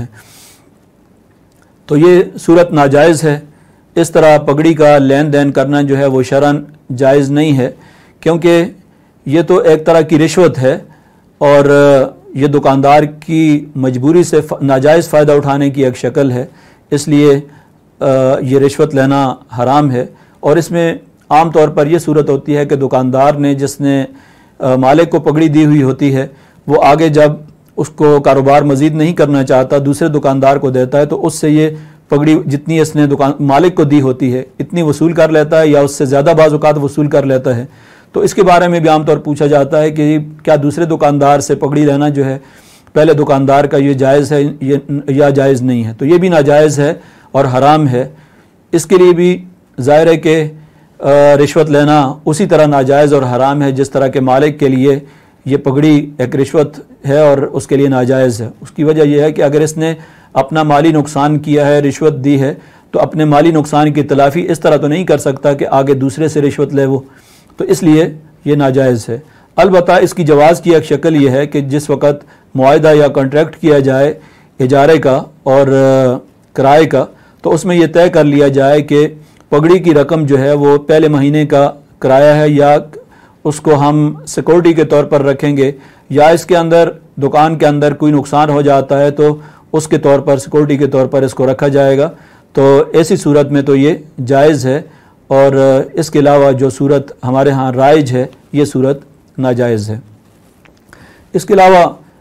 [SPEAKER 1] تو یہ صورت ناجائز ہے۔ اس طرح پگڑی کا لین دین کرنا جو ہے وہ شرعاً جائز نہیں ہے، کیونکہ یہ تو ایک طرح کی رشوت ہے، اور یہ دکاندار کی مجبوری سے ناجائز فائدہ اٹھانے کی ایک شکل ہے، اس لیے یہ رشوت لینا حرام ہے۔ اور اس میں عام طور پر یہ صورت ہوتی ہے کہ دکاندار نے جس نے مالک کو پگڑی دی ہوئی ہوتی ہے وہ آگے جب اس کو کاروبار مزید نہیں کرنا چاہتا دوسرے دکاندار کو دیتا ہے، تو اس سے یہ پگڑی جتنی اس نے دکان مالک کو دی ہوتی ہے اتنی وصول کر لیتا ہے، یا اس سے زیادہ بعض اوقات وصول کر لیتا ہے۔ تو اس کے بارے میں بھی عام طور پوچھا جاتا ہے کہ کیا دوسرے دکاندار سے پگڑی لینا جو ہے پہلے دکاندار کا یہ جائز ہے یا جائز نہیں ہے؟ تو یہ بھی ناجائز ہے اور حرام ہے۔ اس کے لیے بھی ظاہر ہے کہ رشوت لینا اسی طرح ناجائز اور حرام ہے جس طرح کہ مالک کے لیے یہ پگڑی ایک رشوت ہے اور اس کے لیے ناجائز ہے۔ اس کی وجہ یہ ہے کہ اگر اس نے اپنا مالی نقصان کیا ہے، رشوت دی ہے، تو اپنے مالی نقصان کی تلافی اس طرح تو نہیں کر سکتا کہ آگے دوسرے سے رشوت لے وہ، تو اس لیے یہ ناجائز ہے۔ البتہ اس کی جواز کی ایک شکل یہ ہے کہ جس وقت معاہدہ یا کانٹریکٹ کیا جائے اجارے کا اور کرائے کا، تو اس میں یہ طے کر لیا جائے کہ پگڑی کی رقم جو ہے وہ پہلے مہینے کا کرایہ ہے، یا اس کو ہم سیکورٹی کے طور پر رکھیں گے، یا اس کے اندر دکان کے اندر کوئی نقصان ہو جاتا ہے تو اس کے طور پر سیکورٹی کے طور پر اس کو رکھا جائے گا، تو ایسی صورت میں تو یہ جائز ہے۔ اور اس کے علاوہ جو صورت ہمارے ہاں رائج ہے یہ صورت ناجائز ہے۔ اس کے علاوہ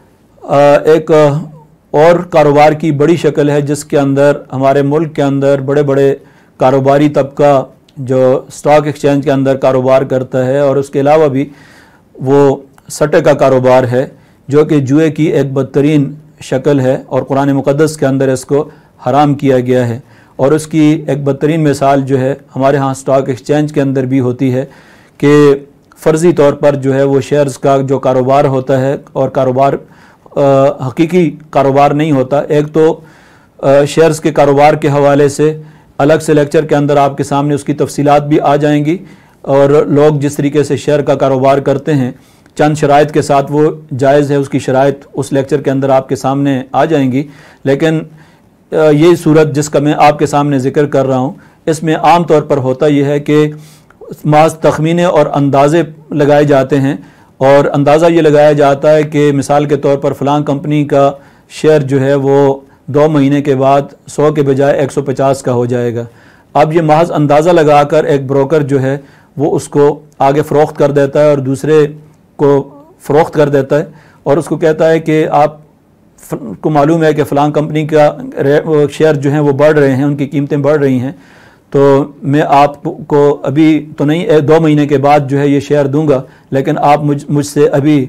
[SPEAKER 1] ایک اور کاروبار کی بڑی شکل ہے جس کے اندر ہمارے ملک کے اندر بڑے بڑے کاروباری طبقہ جو سٹاک ایکسچینج کے اندر کاروبار کرتا ہے، اور اس کے علاوہ بھی وہ سٹے کا کاروبار ہے جو کہ جوئے کی ایک بدترین شکل ہے، اور قرآن مقدس کے اندر اس کو حرام کیا گیا ہے۔ اور اس کی ایک بدترین مثال جو ہے ہمارے ہاں سٹاک ایکسچینج کے اندر بھی ہوتی ہے کہ فرضی طور پر جو ہے وہ شیئرز کا جو کاروبار ہوتا ہے، اور کاروبار حقیقی کاروبار نہیں ہوتا۔ ایک تو شیئرز کے کاروبار کے حوالے سے الگ سے لیکچر کے اندر آپ کے سامنے اس کی تفصیلات بھی آ جائیں گی، اور لوگ جس طریقے سے شیئر کا کاروبار کرتے ہیں چند شرائط کے ساتھ وہ جائز ہے، اس کی شرائط اس لیکچر کے اندر آپ کے سامنے آ جائیں گی، لیکن یہ صورت جس کا میں آپ کے سامنے ذکر کر رہا ہوں اس میں عام طور پر ہوتا یہ ہے کہ محض تخمینے اور اندازے لگائے جاتے ہیں، اور اندازہ یہ لگایا جاتا ہے کہ مثال کے طور پر فلاں کمپنی کا شیئر جو ہے وہ دو مہینے کے بعد سو کے بجائے ایک سو پچاس کا ہو جائے گا۔ اب یہ محض اندازہ لگا کر ایک بروکر جو ہے وہ اس کو آگے فروخت کر دیتا ہے اور دوسرے کو فروخت کر دیتا ہے، اور اس کو کہتا ہے کہ آپ کو معلوم ہے کہ فلاں کمپنی کا شیئر جو ہیں وہ بڑھ رہے ہیں، ان کی قیمتیں بڑھ رہی ہیں، تو میں آپ کو ابھی تو نہیں دو مہینے کے بعد جو ہے یہ شیئر دوں گا، لیکن آپ مجھ مجھ سے ابھی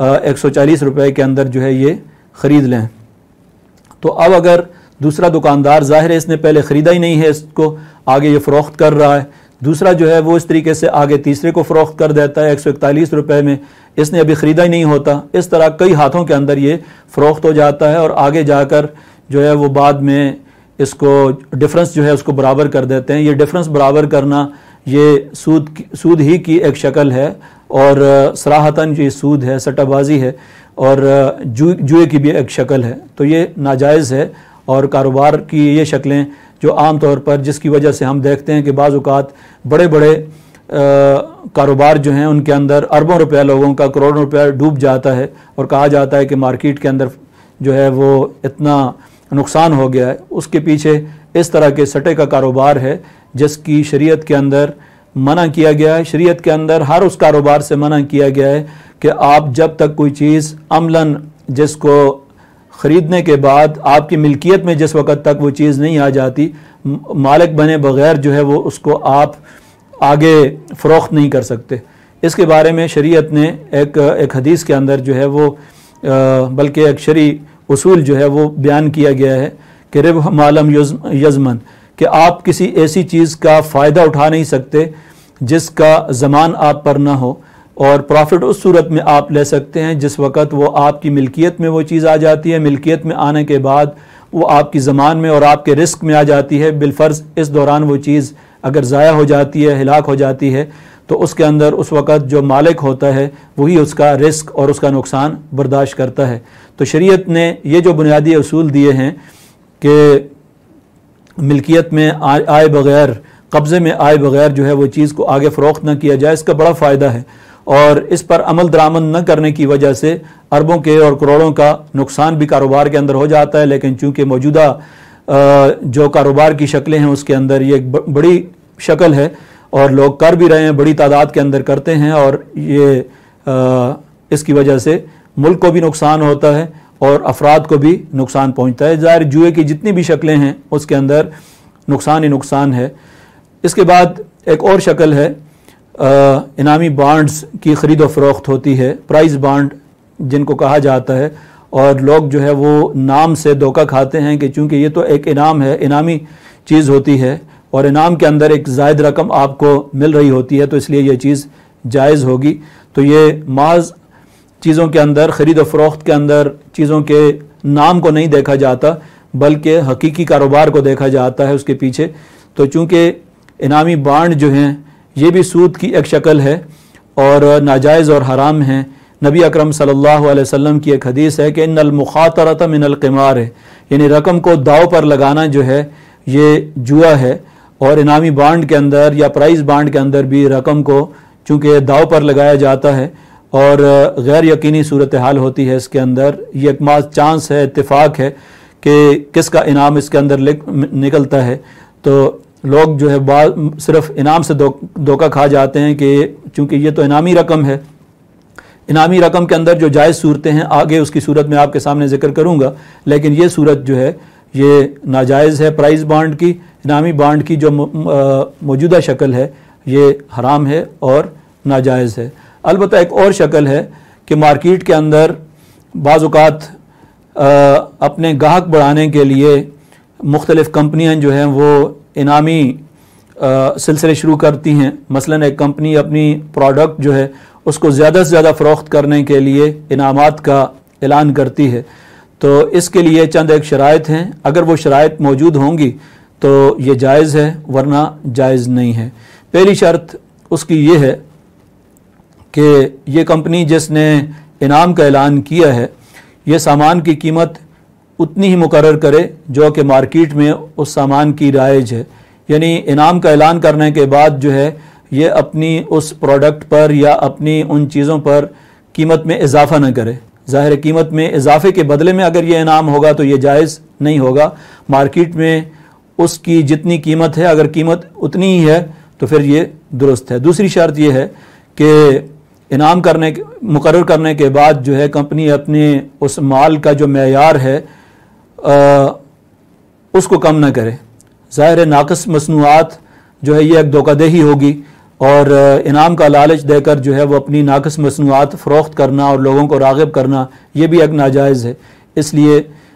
[SPEAKER 1] ایک سو چالیس روپے کے اندر جو ہے یہ خرید لیں۔ تو اب اگر دوسرا دکاندار، ظاہر ہے اس نے پہلے خریدا ہی نہیں ہے، اس کو آگے یہ فروخت کر رہا ہے، دوسرا جو ہے وہ اس طریقے سے آگے تیسرے کو فروخت کر دیتا ہے ایک سو اکتالیس روپے میں، اس نے ابھی خریدا ہی نہیں ہوتا، اس طرح کئی ہاتھوں کے اندر یہ فروخت ہو جاتا ہے اور آگے جا کر جو ہے وہ بعد میں اس کو ڈفرنس جو ہے اس کو برابر کر دیتے ہیں۔ یہ ڈفرنس برابر کرنا یہ سود سود ہی کی ایک شکل ہے، اور صراحتاً یہ سود ہے، سٹہ بازی ہے، اور جوئے کی بھی ایک شکل ہے، تو یہ ناجائز ہے۔ اور کاروبار کی یہ شکلیں جو عام طور پر جس کی وجہ سے ہم دیکھتے ہیں کہ بعض اوقات بڑے بڑے کاروبار جو ہیں ان کے اندر اربوں روپیہ لوگوں کا، کروڑوں روپیہ ڈوب جاتا ہے، اور کہا جاتا ہے کہ مارکیٹ کے اندر جو ہے وہ اتنا نقصان ہو گیا ہے، اس کے پیچھے اس طرح کے سٹے کا کاروبار ہے جس کی شریعت کے اندر منع کیا گیا ہے۔ شریعت کے اندر ہر اس کاروبار سے منع کیا گیا ہے کہ آپ جب تک کوئی چیز عملاً جس کو خریدنے کے بعد آپ کی ملکیت میں جس وقت تک وہ چیز نہیں آ جاتی، مالک بنے بغیر جو ہے وہ اس کو آپ آگے فروخت نہیں کر سکتے۔ اس کے بارے میں شریعت نے ایک ایک حدیث کے اندر جو ہے وہ بلکہ ایک شرعی اصول جو ہے وہ بیان کیا گیا ہے کہ ربح معلوم یزمن، کہ آپ کسی ایسی چیز کا فائدہ اٹھا نہیں سکتے جس کا ضمان آپ پر نہ ہو، اور پروفٹ اس صورت میں آپ لے سکتے ہیں جس وقت وہ آپ کی ملکیت میں وہ چیز آ جاتی ہے، ملکیت میں آنے کے بعد وہ آپ کی ضمان میں اور آپ کے رزق میں آ جاتی ہے، بالفرض اس دوران وہ چیز اگر ضائع ہو جاتی ہے، ہلاک ہو جاتی ہے، تو اس کے اندر اس وقت جو مالک ہوتا ہے وہی اس کا رزق اور اس کا نقصان برداشت کرتا ہے۔ تو شریعت نے یہ جو بنیادی اصول دیے ہیں کہ ملکیت میں آئے بغیر، قبضے میں آئے بغیر جو ہے وہ چیز کو آگے فروخت نہ کیا جائے، اس کا بڑا فائدہ ہے، اور اس پر عمل درآمد نہ کرنے کی وجہ سے اربوں کے اور کروڑوں کا نقصان بھی کاروبار کے اندر ہو جاتا ہے۔ لیکن چونکہ موجودہ جو کاروبار کی شکلیں ہیں اس کے اندر یہ ایک بڑی شکل ہے اور لوگ کر بھی رہے ہیں، بڑی تعداد کے اندر کرتے ہیں، اور یہ اس کی وجہ سے ملک کو بھی نقصان ہوتا ہے اور افراد کو بھی نقصان پہنچتا ہے۔ ظاہر جوئے کی جتنی بھی شکلیں ہیں اس کے اندر نقصان ہی نقصان ہے۔ اس کے بعد ایک اور شکل ہے، انعامی بانڈز کی خرید و فروخت ہوتی ہے، پرائز بانڈ جن کو کہا جاتا ہے، اور لوگ جو ہے وہ نام سے دھوکہ کھاتے ہیں کہ چونکہ یہ تو ایک انعام ہے، انعامی چیز ہوتی ہے اور انعام کے اندر ایک زائد رقم آپ کو مل رہی ہوتی ہے تو اس لیے یہ چیز جائز ہوگی۔ تو یہ محض چیزوں کے اندر، خرید و فروخت کے اندر چیزوں کے نام کو نہیں دیکھا جاتا بلکہ حقیقی کاروبار کو دیکھا جاتا ہے اس کے پیچھے۔ تو چونکہ انعامی بانڈ جو ہیں یہ بھی سود کی ایک شکل ہے اور ناجائز اور حرام ہیں۔ نبی اکرم صلی اللہ علیہ وسلم کی ایک حدیث ہے کہ ان المخاطرۃ من القمار ہے، یعنی رقم کو داؤ پر لگانا جو ہے یہ جوا ہے، اور انعامی بانڈ کے اندر یا پرائز بانڈ کے اندر بھی رقم کو چونکہ داؤ پر لگایا جاتا ہے اور غیر یقینی صورتحال ہوتی ہے اس کے اندر، یہ ایک محض چانس ہے، اتفاق ہے کہ کس کا انعام اس کے اندر نکلتا ہے، تو لوگ جو ہے بعض صرف انعام سے دھوکہ کھا جاتے ہیں کہ چونکہ یہ تو انعامی رقم ہے۔ انعامی رقم کے اندر جو جائز صورتیں ہیں آگے اس کی صورت میں آپ کے سامنے ذکر کروں گا، لیکن یہ صورت جو ہے یہ ناجائز ہے، پرائز بانڈ کی، انعامی بانڈ کی جو موجودہ شکل ہے یہ حرام ہے اور ناجائز ہے۔ البتہ ایک اور شکل ہے کہ مارکیٹ کے اندر بعض اوقات اپنے گاہک بڑھانے کے لیے مختلف کمپنیاں جو ہیں وہ انعامی سلسلے شروع کرتی ہیں۔ مثلا ایک کمپنی اپنی پروڈکٹ جو ہے اس کو زیادہ سے زیادہ فروخت کرنے کے لیے انعامات کا اعلان کرتی ہے، تو اس کے لیے چند ایک شرائط ہیں، اگر وہ شرائط موجود ہوں گی تو یہ جائز ہے ورنہ جائز نہیں ہے۔ پہلی شرط اس کی یہ ہے کہ یہ کمپنی جس نے انعام کا اعلان کیا ہے یہ سامان کی قیمت اتنی ہی مقرر کرے جو کہ مارکیٹ میں اس سامان کی رائج ہے، یعنی انعام کا اعلان کرنے کے بعد جو ہے یہ اپنی اس پروڈکٹ پر یا اپنی ان چیزوں پر قیمت میں اضافہ نہ کرے۔ ظاہر قیمت میں اضافے کے بدلے میں اگر یہ انعام ہوگا تو یہ جائز نہیں ہوگا، مارکیٹ میں اس کی جتنی قیمت ہے اگر قیمت اتنی ہی ہے تو پھر یہ درست ہے۔ دوسری شرط یہ ہے کہ انعام کرنے مقرر کرنے کے بعد جو ہے کمپنی اپنے اس مال کا جو معیار ہے اس کو کم نہ کرے۔ ظاہر ناقص مصنوعات جو ہے یہ ایک دھوکہ دہی ہوگی، اور انعام کا لالچ دے کر جو ہے وہ اپنی ناقص مصنوعات فروخت کرنا اور لوگوں کو راغب کرنا یہ بھی ایک ناجائز ہے۔ اس لیے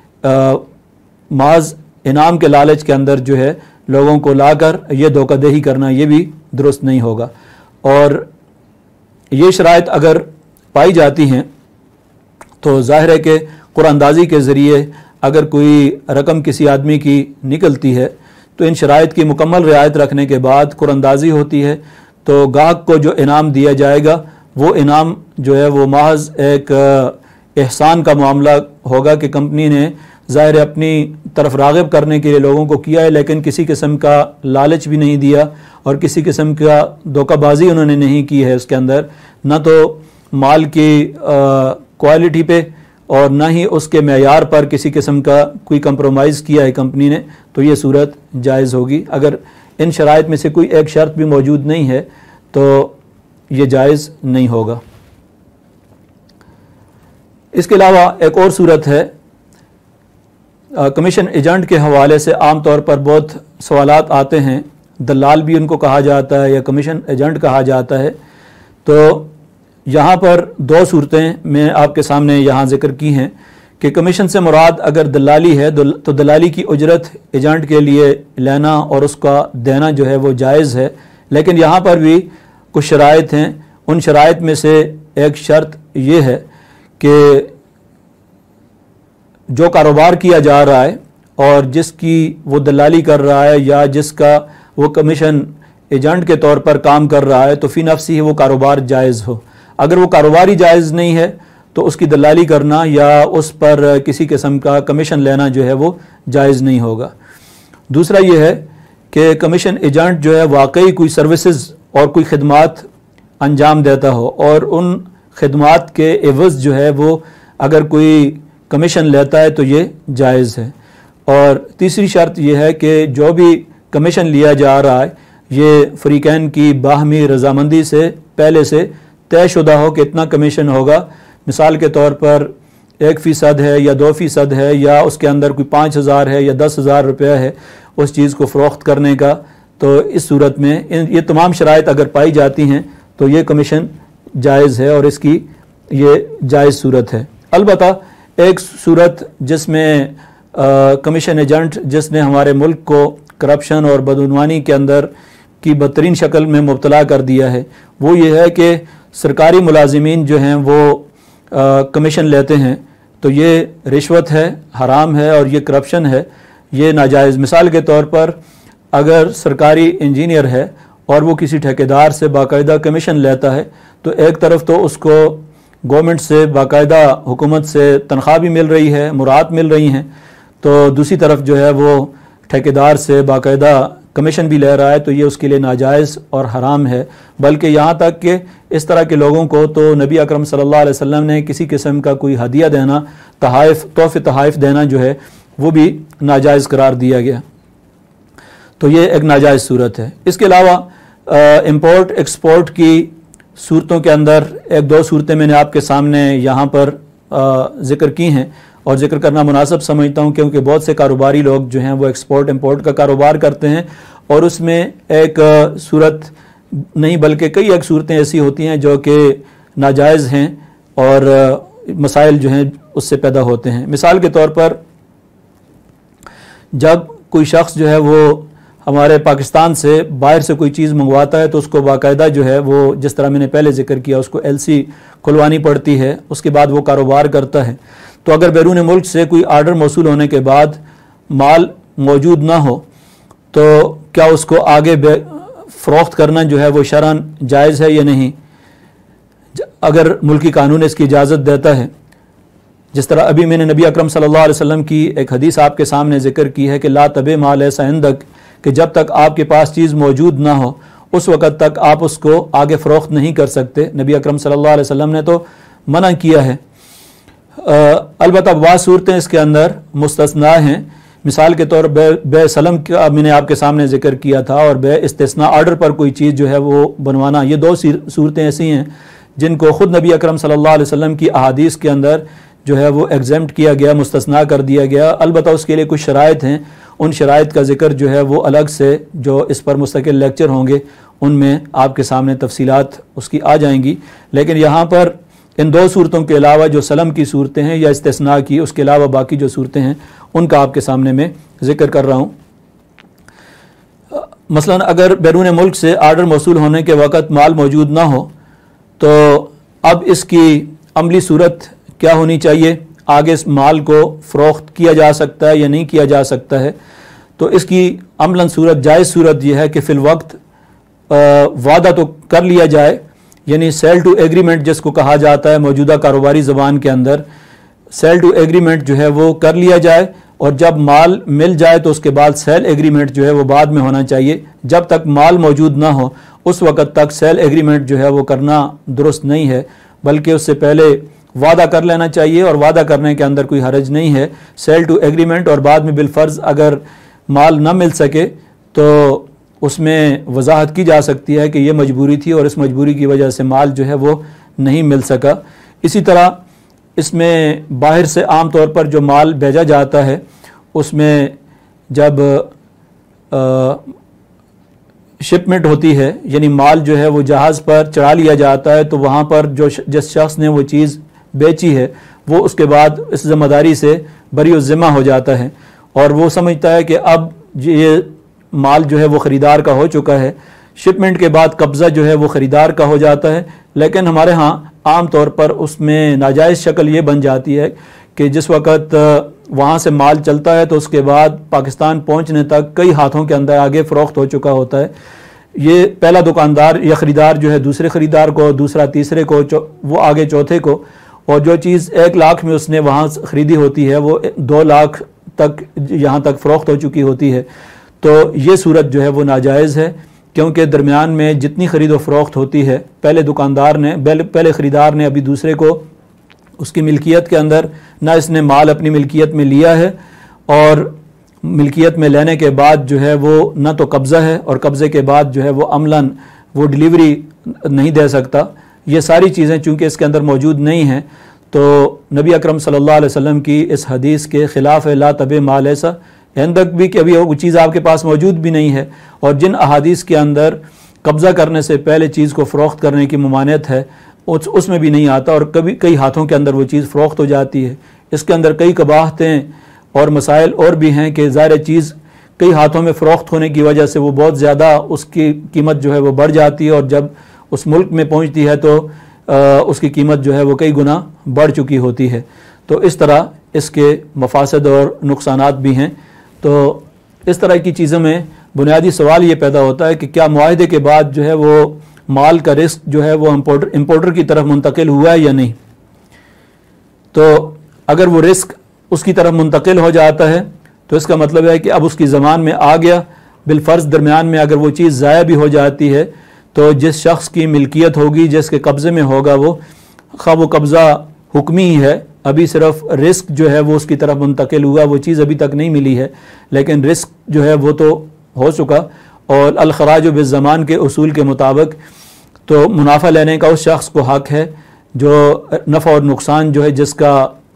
[SPEAKER 1] محض انعام کے لالچ کے اندر جو ہے لوگوں کو لا کر یہ دھوکہ دہی کرنا یہ بھی درست نہیں ہوگا۔ اور یہ شرائط اگر پائی جاتی ہیں تو ظاہر ہے کہ قرعہ اندازی کے ذریعے اگر کوئی رقم کسی آدمی کی نکلتی ہے تو ان شرائط کی مکمل رعایت رکھنے کے بعد قرعہ اندازی ہوتی ہے، تو گاہک کو جو انعام دیا جائے گا وہ انعام جو ہے وہ محض ایک احسان کا معاملہ ہوگا کہ کمپنی نے ظاہر اپنی طرف راغب کرنے کے لیے لوگوں کو کیا ہے، لیکن کسی قسم کا لالچ بھی نہیں دیا اور کسی قسم کا دھوکہ بازی انہوں نے نہیں کی ہے اس کے اندر، نہ تو مال کی کوالٹی پہ اور نہ ہی اس کے معیار پر کسی قسم کا کوئی کمپرومائز کیا ہے کمپنی نے، تو یہ صورت جائز ہوگی۔ اگر ان شرائط میں سے کوئی ایک شرط بھی موجود نہیں ہے تو یہ جائز نہیں ہوگا۔ اس کے علاوہ ایک اور صورت ہے، کمیشن ایجنٹ کے حوالے سے عام طور پر بہت سوالات آتے ہیں، دلال بھی ان کو کہا جاتا ہے یا کمیشن ایجنٹ کہا جاتا ہے، تو یہاں پر دو صورتیں میں آپ کے سامنے یہاں ذکر کی ہیں کہ کمیشن سے مراد اگر دلالی ہے تو دلالی کی اجرت ایجنٹ کے لیے لینا اور اس کا دینا جو ہے وہ جائز ہے، لیکن یہاں پر بھی کچھ شرائط ہیں۔ ان شرائط میں سے ایک شرط یہ ہے کہ جو کاروبار کیا جا رہا ہے اور جس کی وہ دلالی کر رہا ہے یا جس کا وہ کمیشن ایجنٹ کے طور پر کام کر رہا ہے تو فی نفسی ہی وہ کاروبار جائز ہو۔ اگر وہ کاروباری جائز نہیں ہے تو اس کی دلالی کرنا یا اس پر کسی قسم کا کمیشن لینا جو ہے وہ جائز نہیں ہوگا۔ دوسرا یہ ہے کہ کمیشن ایجنٹ جو ہے واقعی کوئی سروسز اور کوئی خدمات انجام دیتا ہو اور ان خدمات کے عوض جو ہے وہ اگر کوئی کمیشن لیتا ہے تو یہ جائز ہے۔ اور تیسری شرط یہ ہے کہ جو بھی کمیشن لیا جا رہا ہے یہ فریقین کی باہمی رضامندی سے پہلے سے طے شدہ ہو کہ اتنا کمیشن ہوگا، مثال کے طور پر ایک فیصد ہے یا دو فیصد ہے یا اس کے اندر کوئی پانچ ہزار ہے یا دس ہزار روپیہ ہے اس چیز کو فروخت کرنے کا، تو اس صورت میں یہ تمام شرائط اگر پائی جاتی ہیں تو یہ کمیشن جائز ہے اور اس کی یہ جائز صورت ہے۔ البتہ ایک صورت جس میں کمیشن ایجنٹ جس نے ہمارے ملک کو کرپشن اور بدعنوانی کے اندر کی بدترین شکل میں مبتلا کر دیا ہے وہ یہ ہے کہ سرکاری ملازمین جو ہیں وہ کمیشن لیتے ہیں، تو یہ رشوت ہے، حرام ہے اور یہ کرپشن ہے، یہ ناجائز۔ مثال کے طور پر اگر سرکاری انجینئر ہے اور وہ کسی ٹھیکیدار سے باقاعدہ کمیشن لیتا ہے تو ایک طرف تو اس کو گورنمنٹ سے باقاعدہ حکومت سے تنخواہ بھی مل رہی ہے، مراعات مل رہی ہیں، تو دوسری طرف جو ہے وہ ٹھیکیدار سے باقاعدہ کمیشن بھی لے رہا ہے، تو یہ اس کے لیے ناجائز اور حرام ہے۔ بلکہ یہاں تک کہ اس طرح کے لوگوں کو تو نبی اکرم صلی اللہ علیہ وسلم نے کسی قسم کا کوئی ہدیہ دینا، تحائف تحفے تحائف دینا جو ہے وہ بھی ناجائز قرار دیا گیا، تو یہ ایک ناجائز صورت ہے۔ اس کے علاوہ امپورٹ ایکسپورٹ کی صورتوں کے اندر ایک دو صورتیں میں نے آپ کے سامنے یہاں پر ذکر کی ہیں اور ذکر کرنا مناسب سمجھتا ہوں کیونکہ بہت سے کاروباری لوگ جو ہیں وہ ایکسپورٹ امپورٹ کا کاروبار کرتے ہیں اور اس میں ایک صورت نہیں بلکہ کئی ایک صورتیں ایسی ہوتی ہیں جو کہ ناجائز ہیں اور مسائل جو ہیں اس سے پیدا ہوتے ہیں۔ مثال کے طور پر جب کوئی شخص جو ہے وہ ہمارے پاکستان سے باہر سے کوئی چیز منگواتا ہے تو اس کو باقاعدہ جو ہے وہ جس طرح میں نے پہلے ذکر کیا اس کو ایل سی کھلوانی پڑتی ہے، اس کے بعد وہ کاروبار کرتا ہے۔ تو اگر بیرون ملک سے کوئی آرڈر موصول ہونے کے بعد مال موجود نہ ہو تو کیا اس کو آگے فروخت کرنا جو ہے وہ شرعاً جائز ہے یا نہیں؟ اگر ملکی قانون اس کی اجازت دیتا ہے، جس طرح ابھی میں نے نبی اکرم صلی اللہ علیہ وسلم کی ایک حدیث آپ کے سامنے ذکر کی ہے کہ لا تبع ما لیس عندک، کہ جب تک آپ کے پاس چیز موجود نہ ہو اس وقت تک آپ اس کو آگے فروخت نہیں کر سکتے۔ نبی اکرم صلی اللہ علیہ وسلم نے تو منع کیا ہے۔ البتہ بعض صورتیں اس کے اندر مستثنا ہیں، مثال کے طور بے بے سلم کا میں نے آپ کے سامنے ذکر کیا تھا اور بے استثناء آرڈر پر کوئی چیز جو ہے وہ بنوانا، یہ دو صورتیں ایسی ہیں جن کو خود نبی اکرم صلی اللہ علیہ وسلم کی احادیث کے اندر جو ہے وہ ایگزمپٹ کیا گیا، مستثنا کر دیا گیا۔ البتہ اس کے لیے کچھ شرائط ہیں، ان شرائط کا ذکر جو ہے وہ الگ سے جو اس پر مستقل لیکچر ہوں گے ان میں آپ کے سامنے تفصیلات اس کی آ جائیں گی، لیکن یہاں پر ان دو صورتوں کے علاوہ جو سلم کی صورتیں ہیں یا استثناء کی، اس کے علاوہ باقی جو صورتیں ہیں ان کا آپ کے سامنے میں ذکر کر رہا ہوں۔ مثلا اگر بیرون ملک سے آرڈر موصول ہونے کے وقت مال موجود نہ ہو تو اب اس کی عملی صورت کیا ہونی چاہیے، آگے اس مال کو فروخت کیا جا سکتا ہے یا نہیں کیا جا سکتا ہے؟ تو اس کی عملاً صورت جائز صورت یہ ہے کہ فی الوقت وعدہ تو کر لیا جائے، یعنی سیل ٹو ایگریمنٹ جس کو کہا جاتا ہے موجودہ کاروباری زبان کے اندر، سیل ٹو ایگریمنٹ جو ہے وہ کر لیا جائے، اور جب مال مل جائے تو اس کے بعد سیل ایگریمنٹ جو ہے وہ بعد میں ہونا چاہیے۔ جب تک مال موجود نہ ہو اس وقت تک سیل ایگریمنٹ جو ہے وہ کرنا درست نہیں ہے، بلکہ اس سے پہلے وعدہ کر لینا چاہیے، اور وعدہ کرنے کے اندر کوئی حرج نہیں ہے۔ سیل ٹو ایگریمنٹ اور بعد میں بالفرض اگر مال نہ مل سکے تو اس میں وضاحت کی جا سکتی ہے کہ یہ مجبوری تھی اور اس مجبوری کی وجہ سے مال جو ہے وہ نہیں مل سکا۔ اسی طرح اس میں باہر سے عام طور پر جو مال بھیجا جاتا ہے اس میں جب شپمنٹ ہوتی ہے، یعنی مال جو ہے وہ جہاز پر چڑھا لیا جاتا ہے، تو وہاں پر جو جس شخص نے وہ چیز بیچی ہے وہ اس کے بعد اس ذمہ داری سے بری الذمہ ہو جاتا ہے، اور وہ سمجھتا ہے کہ اب یہ مال جو ہے وہ خریدار کا ہو چکا ہے۔ شپمنٹ کے بعد قبضہ جو ہے وہ خریدار کا ہو جاتا ہے، لیکن ہمارے ہاں عام طور پر اس میں ناجائز شکل یہ بن جاتی ہے کہ جس وقت وہاں سے مال چلتا ہے تو اس کے بعد پاکستان پہنچنے تک کئی ہاتھوں کے اندر آگے فروخت ہو چکا ہوتا ہے۔ یہ پہلا دکاندار یا خریدار جو ہے دوسرے خریدار کو، دوسرا تیسرے کو، وہ آگے چوتھے کو، اور جو چیز ایک لاکھ میں اس نے وہاں خریدی ہوتی ہے وہ دو لاکھ تک یہاں تک فروخت ہو چکی ہوتی ہے۔ تو یہ صورت جو ہے وہ ناجائز ہے، کیونکہ درمیان میں جتنی خرید و فروخت ہوتی ہے پہلے دکاندار نے پہلے خریدار نے ابھی دوسرے کو اس کی ملکیت کے اندر نہ اس نے مال اپنی ملکیت میں لیا ہے، اور ملکیت میں لینے کے بعد جو ہے وہ نہ تو قبضہ ہے، اور قبضے کے بعد جو ہے وہ عملاً وہ ڈیلیوری نہیں دے سکتا۔ یہ ساری چیزیں چونکہ اس کے اندر موجود نہیں ہیں تو نبی اکرم صلی اللہ علیہ وسلم کی اس حدیث کے خلاف ہے لا تبع ما لیس، یہاں تک بھی کہ ابھی وہ چیز آپ کے پاس موجود بھی نہیں ہے، اور جن احادیث کے اندر قبضہ کرنے سے پہلے چیز کو فروخت کرنے کی ممانعت ہے اس اس میں بھی نہیں آتا، اور کبھی کئی ہاتھوں کے اندر وہ چیز فروخت ہو جاتی ہے۔ اس کے اندر کئی قباحتیں اور مسائل اور بھی ہیں کہ ظاہر چیز کئی ہاتھوں میں فروخت ہونے کی وجہ سے وہ بہت زیادہ اس کی قیمت جو ہے وہ بڑھ جاتی ہے، اور جب اس ملک میں پہنچتی ہے تو اس کی قیمت جو ہے وہ کئی گنا بڑھ چکی ہوتی ہے۔ تو اس طرح اس کے مفاسد اور نقصانات بھی ہیں۔ تو اس طرح کی چیزوں میں بنیادی سوال یہ پیدا ہوتا ہے کہ کیا معاہدے کے بعد جو ہے وہ مال کا رزق جو ہے وہ امپورٹر امپورٹر کی طرف منتقل ہوا ہے یا نہیں۔ تو اگر وہ رزق اس کی طرف منتقل ہو جاتا ہے تو اس کا مطلب ہے کہ اب اس کی زمان میں آ گیا، بالفرض درمیان میں اگر وہ چیز ضائع بھی ہو جاتی ہے تو جس شخص کی ملکیت ہوگی، جس کے قبضے میں ہوگا، وہ خواہ وہ قبضہ حکمی ہی ہے، ابھی صرف رزق جو ہے وہ اس کی طرف منتقل ہوا، وہ چیز ابھی تک نہیں ملی ہے، لیکن رزق جو ہے وہ تو ہو چکا۔ اور الخراج بالزمان کے اصول کے مطابق تو منافع لینے کا اس شخص کو حق ہے جو نفع اور نقصان جو ہے جس کا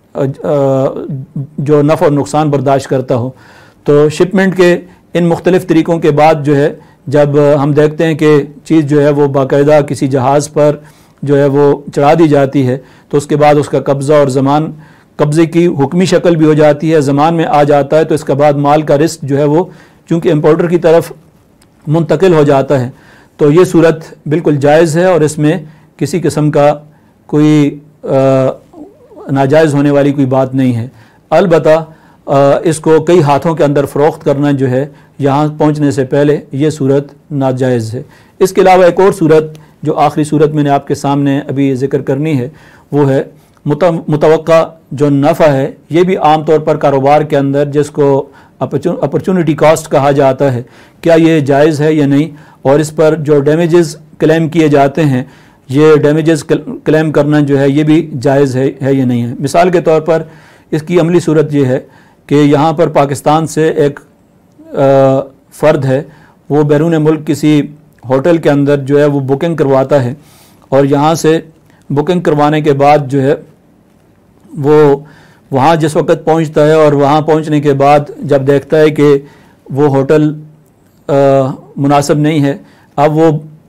[SPEAKER 1] جو نفع اور نقصان برداشت کرتا ہو۔ تو شپمنٹ کے ان مختلف طریقوں کے بعد جو ہے جب ہم دیکھتے ہیں کہ چیز جو ہے وہ باقاعدہ کسی جہاز پر جو ہے وہ چڑھا دی جاتی ہے تو اس کے بعد اس کا قبضہ اور زمان قبضے کی حکمی شکل بھی ہو جاتی ہے، زمان میں آ جاتا ہے، تو اس کے بعد مال کا رزق جو ہے وہ چونکہ امپورٹر کی طرف منتقل ہو جاتا ہے، تو یہ صورت بالکل جائز ہے اور اس میں کسی قسم کا کوئی ناجائز ہونے والی کوئی بات نہیں ہے۔ البتہ اس کو کئی ہاتھوں کے اندر فروخت کرنا جو ہے یہاں پہنچنے سے پہلے یہ صورت ناجائز ہے۔ اس کے علاوہ ایک اور صورت جو آخری صورت میں نے آپ کے سامنے ابھی ذکر کرنی ہے وہ ہے متوقع جو نفع ہے، یہ بھی عام طور پر کاروبار کے اندر جس کو اپرچونٹی کاسٹ کہا جاتا ہے، کیا یہ جائز ہے یا نہیں، اور اس پر جو ڈیمیجز کلیم کیے جاتے ہیں یہ ڈیمیجز کلیم کرنا جو ہے یہ بھی جائز ہے ہے یا نہیں ہے۔ مثال کے طور پر اس کی عملی صورت یہ ہے کہ یہاں پر پاکستان سے ایک فرد ہے، وہ بیرون ملک کسی ہوٹل کے اندر جو ہے وہ بکنگ کرواتا ہے، اور یہاں سے بکنگ کروانے کے بعد جو ہے وہ وہاں جس وقت پہنچتا ہے اور وہاں پہنچنے کے بعد جب دیکھتا ہے کہ وہ ہوٹل مناسب نہیں ہے، اب وہ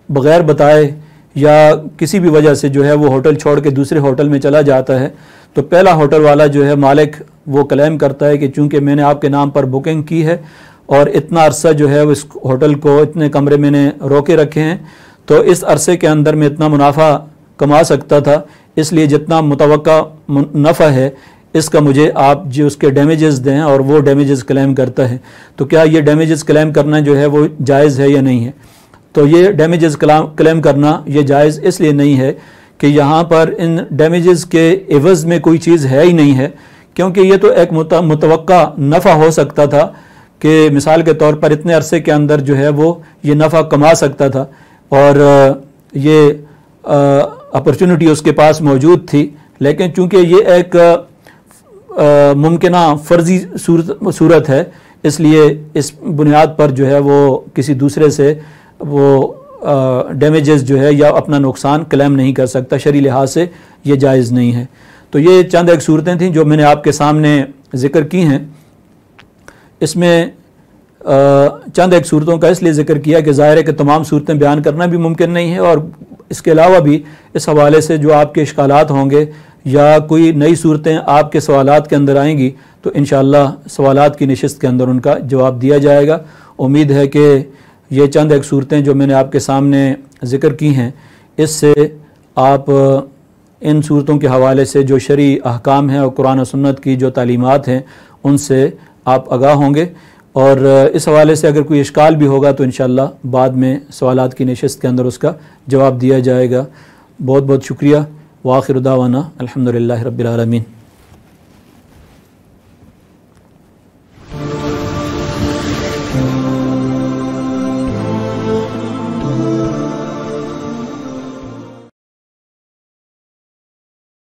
[SPEAKER 1] बग़ैर बताए या किसी भी वजह से जो है वो होटल छोड़ के दूसरे होटल में चला जाता है, तो पहला होटल वाला जो है मालिक वो क्लेम करता है कि चूँकि मैंने आपके नाम पर बुकिंग की है और इतना अरसा जो है इस होटल को इतने कमरे मैंने रोके रखे हैं, तो इस अरसे के अंदर मैं इतना मुनाफा कमा सकता था, इसलिए जितना मुतवक्का नफ़ा है इसका मुझे आप जो उसके डैमेजेस दें, और वो डैमेजेस क्लेम करता है। तो क्या ये डैमेजेस क्लेम करना जो है वो जायज़ है या नहीं है? तो ये डैमेजेस क्लेम करना ये जायज़ इसलिए नहीं है कि यहाँ पर इन डैमेजेस के एवज़ में कोई चीज़ है ही नहीं है, क्योंकि ये तो एक मुतवक्का नफ़ा हो सकता था कि मिसाल के तौर पर इतने अरसे के अंदर जो है वो ये नफ़ा कमा सकता था, और ये अपॉर्चुनिटी उसके पास मौजूद थी। लेकिन चूँकि ये एक मुमकिना फ़र्ज़ी सूरत सूरत है, इसलिए इस बुनियाद पर जो है वो किसी दूसरे से वो डैमेजेस जो है या अपना नुकसान क्लेम नहीं कर सकता। शरई लिहाज से ये जायज़ नहीं है। तो ये चंद एक सूरतें थीं जो मैंने आपके सामने ज़िक्र की हैं। इसमें चंद एक सूरतों का इसलिए ज़िक्र किया कि ज़ाहिर है कि तमाम सूरतें बयान करना भी मुमकिन नहीं है, और इसके अलावा भी इस हवाले से जो आपके इश्कालात होंगे या कोई नई सूरतें आपके सवालात के अंदर आएंगी तो इंशाअल्लाह सवालात की नशिस्त के अंदर उनका जवाब दिया जाएगा। उम्मीद है कि ये चंद एक सूरतें जो मैंने आपके सामने ज़िक्र की हैं, इससे आप इन सूरतों के हवाले से जो शरई अहकाम हैं और कुरान और सुन्नत की जो तालीमात हैं उनसे आप आगाह होंगे, और इस हवाले से अगर कोई इश्काल भी होगा तो इंशाअल्लाह बाद में सवालात की नशिस्त के अंदर उसका जवाब दिया जाएगा। बहुत बहुत शुक्रिया। व आखिर दावाना अल्हम्दुलिल्लाहि रब्बिल आलमीन।